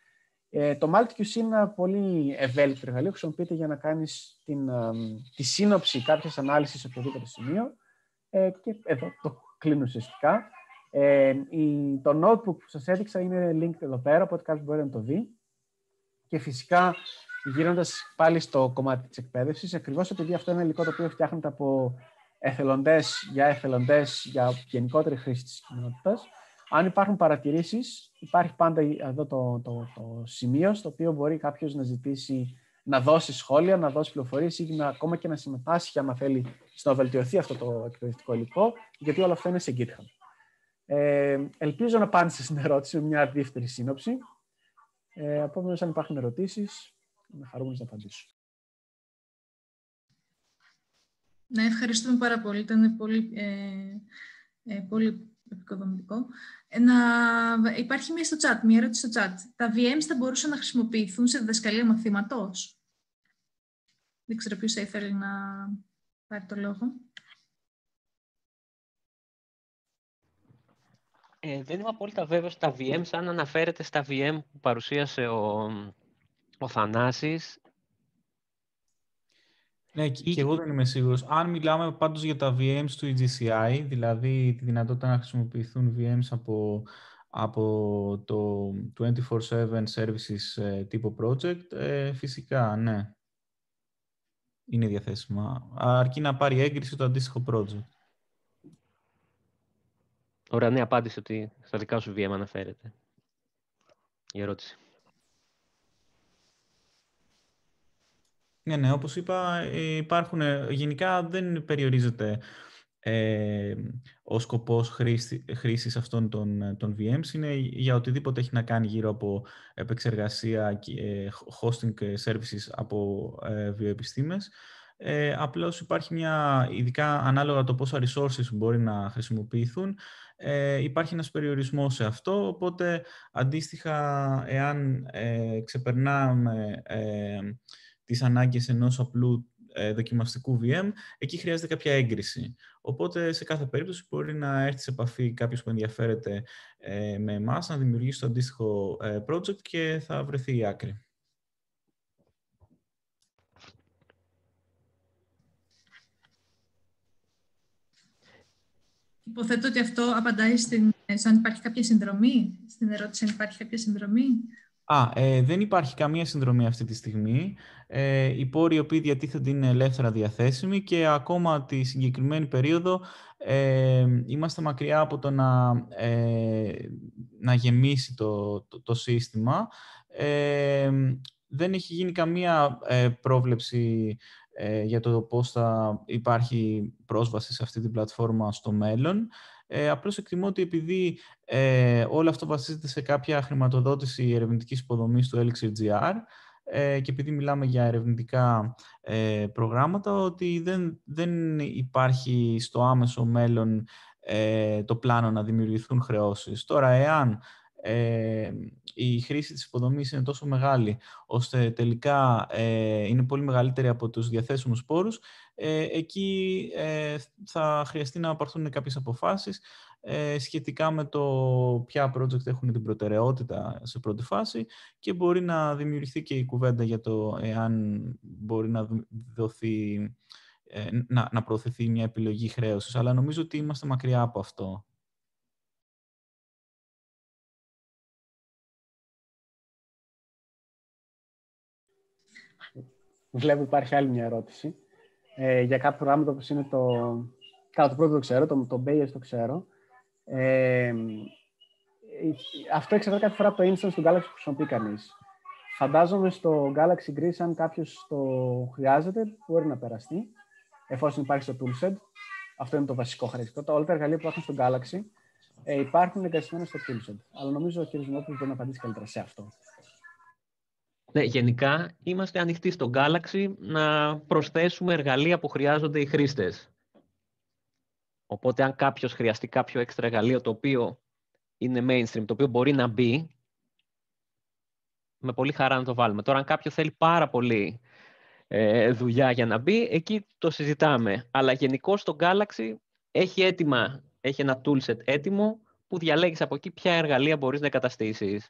D: Ε, το MultiQC είναι ένα πολύ ευέλικτο εργαλείο, χρησιμοποιείται για να κάνεις την, ε, τη σύνοψη κάποιας ανάλυσης σε οποιοδήποτε σημείο. Ε, και εδώ το κλείνω ουσιαστικά. Ε, η, το notebook που σας έδειξα είναι linked εδώ πέρα, οπότε κάποιος μπορεί να το δει. Και φυσικά, γυρνώντας πάλι στο κομμάτι της εκπαίδευσης, ακριβώς επειδή αυτό είναι υλικό το οποίο φτιάχνεται από εθελοντές για εθελοντές για γενικότερη χρήση της κοινότητας, αν υπάρχουν παρατηρήσεις, υπάρχει πάντα εδώ το, το, το σημείο στο οποίο μπορεί κάποιος να ζητήσει να δώσει σχόλια, να δώσει πληροφορίες ή να, ακόμα και να συμμετάσχει, άμα θέλει, στο να βελτιωθεί αυτό το εκπαιδευτικό υλικό, γιατί όλο αυτό είναι σε GitHub. Ε, ελπίζω να απάντησα στην ερώτηση με μια δεύτερη σύνοψη. Ε, Απόμενος, αν υπάρχουν ερωτήσεις, είμαι χαρούμενος να απαντήσω.
A: Ναι, ευχαριστούμε πάρα πολύ. Ήταν πολύ, ε, ε, πολύ επικοδομητικό. Ε, να, υπάρχει μία στο chat, μία ερώτηση στο chat. Τα βι εμς θα μπορούσαν να χρησιμοποιηθούν σε διδασκαλία μαθήματος? Δεν ξέρω ποιος θα ήθελε να πάρει το λόγο.
B: Ε, δεν είμαι απόλυτα βέβαιος στα βι εμς, αν αναφέρεται στα βι εμ που παρουσίασε ο, ο Θανάσης.
C: Ναι, και, και εγώ δεν είμαι σίγουρος. Αν μιλάμε πάντως για τα βι εμς του ι τζι σι άι, δηλαδή τη δυνατότητα να χρησιμοποιηθούν βι εμς από, από το είκοσι τέσσερα επτά services ε, τύπο project, ε, φυσικά, ναι. Είναι διαθέσιμα. Αρκεί να πάρει έγκριση το αντίστοιχο project.
B: Ωραία, ναι, απάντησε ότι στα δικά σου βι εμ αναφέρεται η ερώτηση.
C: Ναι, ναι, όπως είπα, υπάρχουν, γενικά δεν περιορίζεται ε, ο σκοπός χρήση, χρήσης αυτών των, των βι εμς. Είναι για οτιδήποτε έχει να κάνει γύρω από επεξεργασία και hosting services από ε, βιοεπιστήμες. Ε, απλώς υπάρχει μια, ειδικά ανάλογα το πόσα resources μπορεί να χρησιμοποιηθούν, ε, υπάρχει ένας περιορισμός σε αυτό, οπότε αντίστοιχα εάν ε, ξεπερνάμε ε, τις ανάγκες ενός απλού ε, δοκιμαστικού βι εμ, εκεί χρειάζεται κάποια έγκριση. Οπότε σε κάθε περίπτωση μπορεί να έρθει σε επαφή κάποιος που ενδιαφέρεται ε, με εμάς, να δημιουργήσει το αντίστοιχο ε, project και θα βρεθεί η άκρη.
A: Υποθέτω ότι αυτό απαντάει στην, αν υπάρχει κάποια συνδρομή, στην ερώτηση αν υπάρχει κάποια συνδρομή.
C: Α, ε, δεν υπάρχει καμία συνδρομή αυτή τη στιγμή. Ε, οι πόροι οι οποίοι διατίθενται είναι ελεύθερα διαθέσιμοι και ακόμα τη συγκεκριμένη περίοδο ε, είμαστε μακριά από το να, ε, να γεμίσει το, το, το σύστημα. Ε, δεν έχει γίνει καμία ε, πρόβλεψη ε, για το πώς θα υπάρχει πρόσβαση σε αυτή την πλατφόρμα στο μέλλον. Ε, απλώς εκτιμώ ότι επειδή ε, όλο αυτό βασίζεται σε κάποια χρηματοδότηση ερευνητικής υποδομής του Elixir τζι αρ ε, και επειδή μιλάμε για ερευνητικά ε, προγράμματα, ότι δεν, δεν υπάρχει στο άμεσο μέλλον ε, το πλάνο να δημιουργηθούν χρεώσεις. Τώρα, εάν ε, η χρήση της υποδομής είναι τόσο μεγάλη, ώστε τελικά ε, είναι πολύ μεγαλύτερη από τους διαθέσιμους πόρους, ε, εκεί ε, θα χρειαστεί να πάρθουν κάποιες αποφάσεις ε, σχετικά με το ποια project έχουν την προτεραιότητα σε πρώτη φάση και μπορεί να δημιουργηθεί και η κουβέντα για το εάν μπορεί να δοθεί, ε, να, να προωθηθεί μια επιλογή χρέωσης. Αλλά νομίζω ότι είμαστε μακριά από αυτό.
D: Βλέπω υπάρχει άλλη μια ερώτηση. Ε, για κάποια προγράμματα όπως είναι το... Καλά, το πρώτο το ξέρω, το, το Bayes το ξέρω. Ε, αυτό εξαρτάται κάθε φορά από το instance του Galaxy που χρησιμοποιεί κανείς. Φαντάζομαι στο Galaxy Greece, αν κάποιος το χρειάζεται, μπορεί να περαστεί, εφόσον υπάρχει στο toolset. Αυτό είναι το βασικό χαρακτηριστικό. Όλα τα εργαλεία που υπάρχουν στο Galaxy ε, υπάρχουν εγκαταστημένα στο toolset. Αλλά νομίζω ο κ. Δημόπουλος μπορεί να απαντήσει καλύτερα σε αυτό.
B: Ναι, γενικά είμαστε ανοιχτοί στο Galaxy να προσθέσουμε εργαλεία που χρειάζονται οι χρήστες. Οπότε αν κάποιος χρειαστεί κάποιο έξτρα εργαλείο το οποίο είναι mainstream, το οποίο μπορεί να μπει, με πολύ χαρά να το βάλουμε. Τώρα αν κάποιος θέλει πάρα πολύ ε, δουλειά για να μπει, εκεί το συζητάμε. Αλλά γενικώς το Galaxy έχει έτοιμα, έχει ένα toolset έτοιμο που διαλέγεις από εκεί ποια εργαλεία μπορείς να εγκαταστήσεις.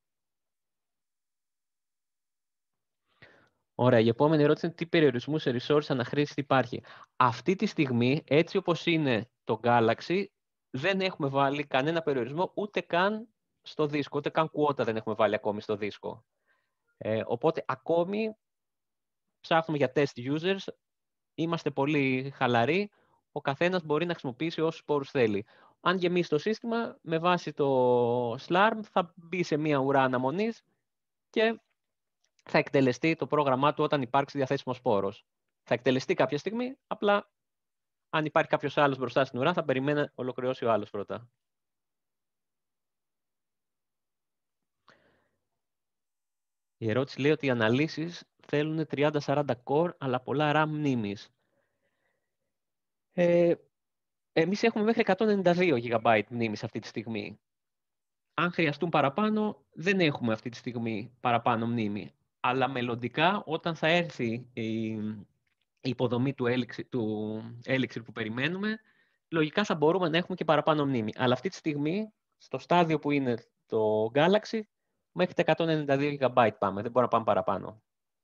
B: Ωραία, η επόμενη ερώτηση είναι τι περιορισμού σε resource αναχρήσης υπάρχει. Αυτή τη στιγμή, έτσι όπως είναι το Galaxy, δεν έχουμε βάλει κανένα περιορισμό ούτε καν στο δίσκο, ούτε καν quota δεν έχουμε βάλει ακόμη στο δίσκο. Ε, οπότε ακόμη ψάχνουμε για test users, είμαστε πολύ χαλαροί, ο καθένας μπορεί να χρησιμοποιήσει όσους πόρους θέλει. Αν γεμίσει το σύστημα, με βάση το Slarm θα μπει σε μια ουρά αναμονής και θα εκτελεστεί το πρόγραμμά του όταν υπάρξει διαθέσιμος πόρος. Θα εκτελεστεί κάποια στιγμή, απλά αν υπάρχει κάποιος άλλος μπροστά στην ουρά, θα περιμένει να ολοκληρώσει ο άλλος πρώτα. Η ερώτηση λέει ότι οι αναλύσεις θέλουν τριάντα σαράντα core, αλλά πολλά RAM μνήμης. Ε, εμείς έχουμε μέχρι εκατόν ενενήντα δύο τζι μπι μνήμης αυτή τη στιγμή. Αν χρειαστούν παραπάνω, δεν έχουμε αυτή τη στιγμή παραπάνω μνήμη. Αλλά μελλοντικά, όταν θα έρθει η, η υποδομή του Elixir, του Elixir που περιμένουμε, λογικά θα μπορούμε να έχουμε και παραπάνω μνήμη. Αλλά αυτή τη στιγμή, στο στάδιο που είναι το Galaxy, μέχρι τα εκατόν ενενήντα δύο τζι μπι πάμε. Δεν μπορούμε να πάμε παραπάνω.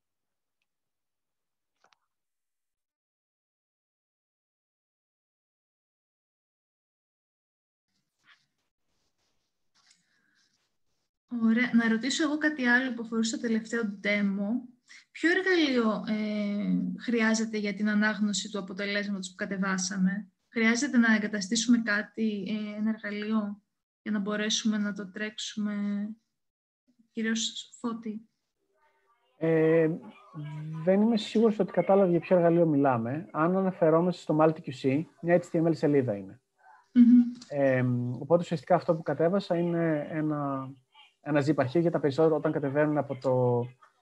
A: Ωραία. Να ρωτήσω εγώ κάτι άλλο που αφορούσε το τελευταίο demo. Ποιο εργαλείο ε, χρειάζεται για την ανάγνωση του αποτελέσματος που κατεβάσαμε? Χρειάζεται να εγκαταστήσουμε κάτι, ε, ένα εργαλείο, για να μπορέσουμε να το τρέξουμε, κυρίως Φώτη?
D: Ε, δεν είμαι σίγουρος ότι κατάλαβα για ποιο εργαλείο μιλάμε. Αν αναφερόμαστε στο MultiQC, μια έιτς τι εμ ελ σελίδα είναι.
A: Mm-hmm.
D: Ε, οπότε ουσιαστικά αυτό που κατέβασα είναι ένα, ένα zip αρχείο για τα περισσότερα όταν κατεβαίνουν από το,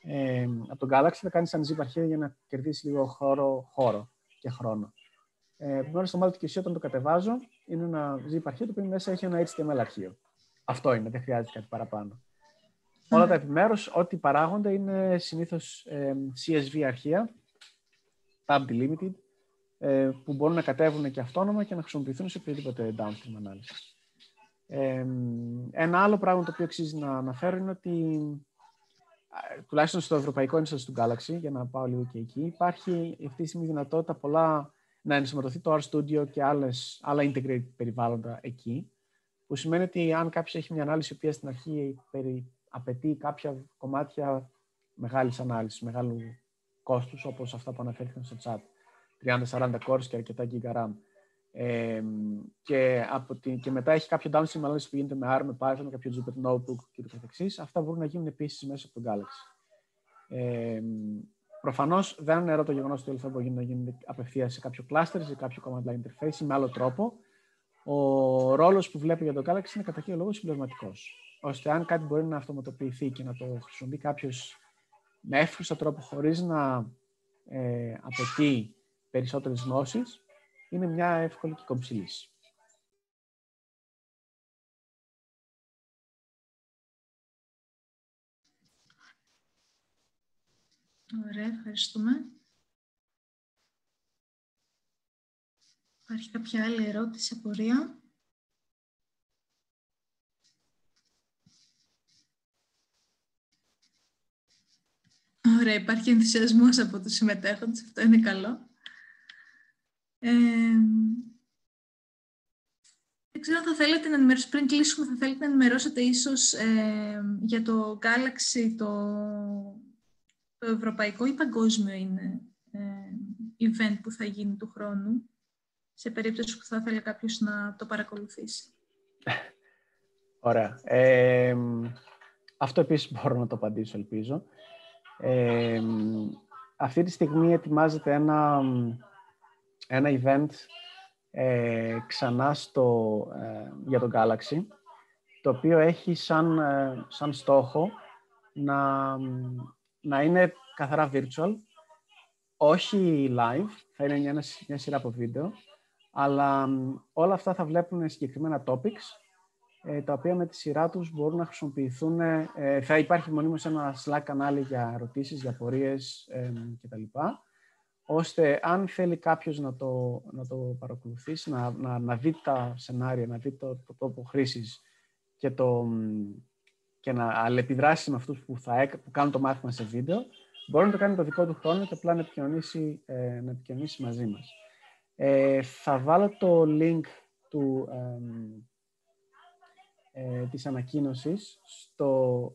D: Ε, από τον Galaxy θα κάνει σαν zip αρχείο για να κερδίσει λίγο χώρο, χώρο και χρόνο. Ε, Επομένως, το μάτι και εσύ όταν το κατεβάζω είναι ένα zip αρχείο το οποίο μέσα έχει ένα έιτς τι εμ ελ αρχείο. Αυτό είναι, δεν χρειάζεται κάτι παραπάνω. Mm. Όλα τα επιμέρους, ό,τι παράγονται είναι συνήθως ε, σι ες βι αρχεία, tab delimited, ε, που μπορούν να κατέβουν και αυτόνομα και να χρησιμοποιηθούν σε οποιαδήποτε downstream ανάλυση. Ε, ένα άλλο πράγμα το οποίο αξίζει να αναφέρω είναι ότι τουλάχιστον στο ευρωπαϊκό instance του Galaxy, για να πάω λίγο και εκεί, υπάρχει αυτή τη στιγμή δυνατότητα πολλά να ενσωματωθεί το RStudio και άλλες, άλλα integrated περιβάλλοντα εκεί, που σημαίνει ότι αν κάποιος έχει μια ανάλυση η οποία στην αρχή περι, απαιτεί κάποια κομμάτια μεγάλης ανάλυσης, μεγάλου κόστους, όπως αυτά που αναφέρθηκαν στο chat, τριάντα σαράντα cores και αρκετά giga RAM, ε, και, από την, και μετά έχει κάποιο downstream ανάλυση που γίνεται με αρ, με Python, με κάποιο Jupyter Notebook και το καθεξής, αυτά μπορούν να γίνουν επίσης μέσα από το Galaxy. Ε, προφανώς δεν είναι το γεγονός ότι όλα αυτά μπορούν να γίνουν απευθείας σε κάποιο cluster, σε κάποιο command line interface ή με άλλο τρόπο. Ο ρόλος που βλέπω για το Galaxy είναι κατά κύριο λόγο συμπληρωματικός. Ώστε αν κάτι μπορεί να αυτοματοποιηθεί και να το χρησιμοποιεί κάποιος με εύκολο τρόπο χωρίς να ε, απαιτεί περισσότερες γνώσεις, είναι μια εύκολη και κομψή λύση.
A: Ωραία, ευχαριστούμε. Υπάρχει κάποια άλλη ερώτηση, απορία? Ωραία, υπάρχει ενθουσιασμός από τους συμμετέχοντες, αυτό είναι καλό. Ε, δεν ξέρω αν θα θέλετε να ενημερώσετε, πριν κλείσουμε, θα θέλετε να ενημερώσετε ίσως ε, για το Galaxy, το, το ευρωπαϊκό ή παγκόσμιο είναι ε, event που θα γίνει του χρόνου, σε περίπτωση που θα ήθελε κάποιος να το παρακολουθήσει.
D: Ωραία. Ε, αυτό επίσης μπορώ να το απαντήσω, ελπίζω. Ε, αυτή τη στιγμή ετοιμάζεται ένα, ένα event ε, ξανά στο, ε, για τον Galaxy, το οποίο έχει σαν, ε, σαν στόχο να, να είναι καθαρά virtual, όχι live, θα είναι μια, μια σειρά από βίντεο, αλλά όλα αυτά θα βλέπουν συγκεκριμένα topics, ε, τα οποία με τη σειρά τους μπορούν να χρησιμοποιηθούν. Ε, θα υπάρχει μονίμως ένα Slack κανάλι για ερωτήσεις, για απορίες ε, κτλ. Ώστε αν θέλει κάποιος να το, να το παρακολουθήσει, να, να, να δει τα σενάρια, να δει το, το τρόπο χρήσης και, το, και να αλληλεπιδράσει με αυτούς που, θα, που κάνουν το μάθημα σε βίντεο, μπορεί να το κάνει το δικό του χρόνο και απλά να επικοινωνήσει, ε, να επικοινωνήσει μαζί μας. Ε, θα βάλω το link του, ε, ε, της ανακοίνωσης στο,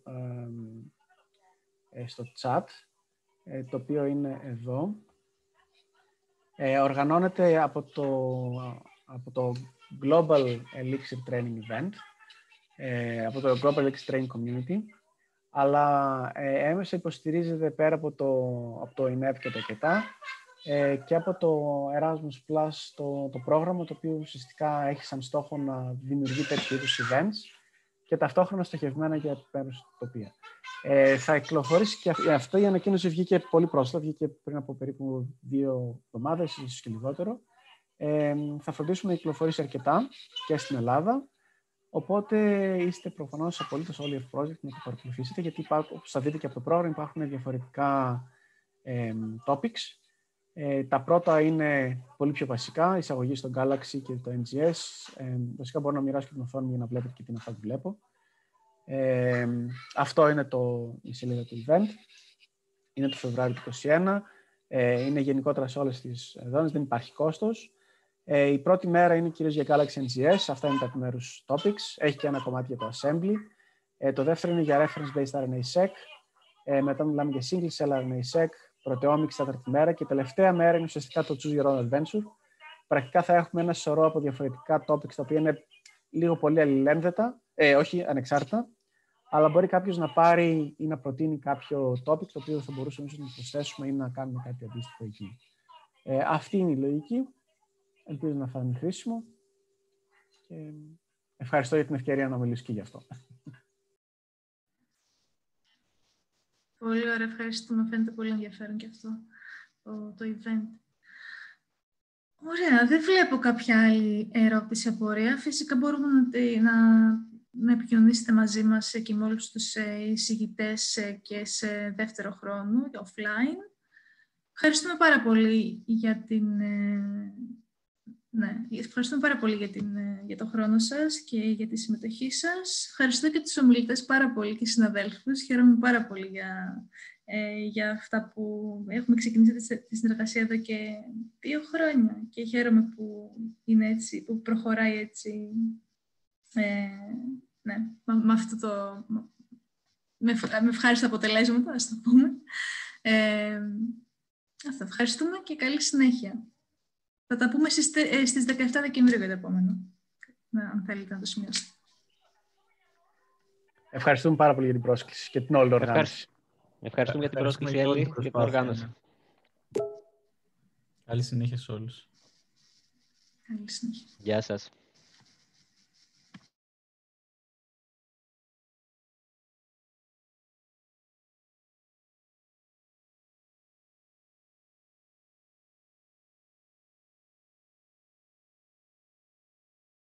D: ε, ε, στο chat, ε, το οποίο είναι εδώ. Ε, οργανώνεται από το, από το Global Elixir Training Event, ε, από το Global Elixir Training Community, αλλά ε, έμεσα υποστηρίζεται πέρα από το, από το ι νι ι βι και το ΚΕΤΑ ε, και από το Erasmus Plus, το, το πρόγραμμα, το οποίο ουσιαστικά έχει σαν στόχο να δημιουργεί τέτοιου είδους events και ταυτόχρονα στοχευμένα για επιμέρους τοπία. Ε, θα κυκλοφορήσει και αυτό, η ανακοίνωση βγήκε πολύ πρόσφατα, βγήκε πριν από περίπου δύο εβδομάδες, ίσως και λιγότερο. Ε, θα φροντίσουμε να κυκλοφορήσει αρκετά και στην Ελλάδα, οπότε είστε προφανώς απολύτως όλοι ευπρόσδεκτοι να το παρακολουθήσετε, γιατί υπάρχουν, όπως θα δείτε και από το πρόγραμμα, υπάρχουν διαφορετικά ε, topics. Ε, τα πρώτα είναι πολύ πιο βασικά, εισαγωγή στο Galaxy και το εν τζι ες. Ε, βασικά μπορώ να μοιράσω και την οθόνη για να βλέπετε και τι είναι αυτά που βλέπω. Ε, αυτό είναι το, η σελίδα του event. Είναι το Φεβρουάριο του είκοσι ένα. Ε, είναι γενικότερα σε όλες τις ζώνες, δεν υπάρχει κόστος. Ε, η πρώτη μέρα είναι κυρίως για Galaxy εν τζι ες. Αυτά είναι τα επιμέρους topics. Έχει και ένα κομμάτι για το assembly. Ε, το δεύτερο είναι για reference-based αρ εν έι-sec. Ε, μετά μιλάμε για single-cell αρ εν έι-sec, proteomics τέταρτη μέρα και η τελευταία μέρα είναι ουσιαστικά το Choose Your Own Adventure. Πρακτικά θα έχουμε ένα σωρό από διαφορετικά topics, τα οποία είναι λίγο πολύ αλληλένδετα, ε, όχι ανεξάρτητα, αλλά μπορεί κάποιος να πάρει ή να προτείνει κάποιο topic, το οποίο θα μπορούσαμε να προσθέσουμε ή να κάνουμε κάτι αντίστοιχο εκεί. Ε, αυτή είναι η λογική. Ελπίζω να θα είναι χρήσιμο. Και ευχαριστώ για την ευκαιρία να μιλήσω και γι' αυτό.
A: Πολύ ωραία, ευχαριστούμε. Φαίνεται πολύ ενδιαφέρον και αυτό το, το event. Ωραία, δεν βλέπω κάποια άλλη ερώτηση, απορία. Φυσικά μπορούμε να, να, να επικοινωνήσετε μαζί μας και με όλους τους εισηγητές και σε δεύτερο χρόνο, offline. Ευχαριστούμε πάρα πολύ για την... Ναι, ευχαριστούμε πάρα πολύ για, την, για το χρόνο σας και για τη συμμετοχή σας. Ευχαριστώ και τους ομιλητές πάρα πολύ και συναδέλφους. Χαίρομαι πάρα πολύ για, ε, για αυτά που έχουμε ξεκινήσει τη συνεργασία εδώ και δύο χρόνια και χαίρομαι που, είναι έτσι, που προχωράει έτσι ε, ναι, με, με αυτό το... με, με ευχάριστα αποτελέσματα, ας το πούμε. Ε, αυτό, ευχαριστούμε και καλή συνέχεια. Θα τα πούμε στις, στις δεκαεπτά Δεκεμβρίου για το επόμενο, αν θέλετε να το σημειώσετε.
D: Ευχαριστούμε πάρα πολύ για την πρόσκληση και την όλη οργάνωση.
B: Ευχαριστούμε για την πρόσκληση, Έλλη, και την οργάνωση.
C: Καλή συνέχεια σε όλους.
A: Καλή συνέχεια.
B: Γεια σας.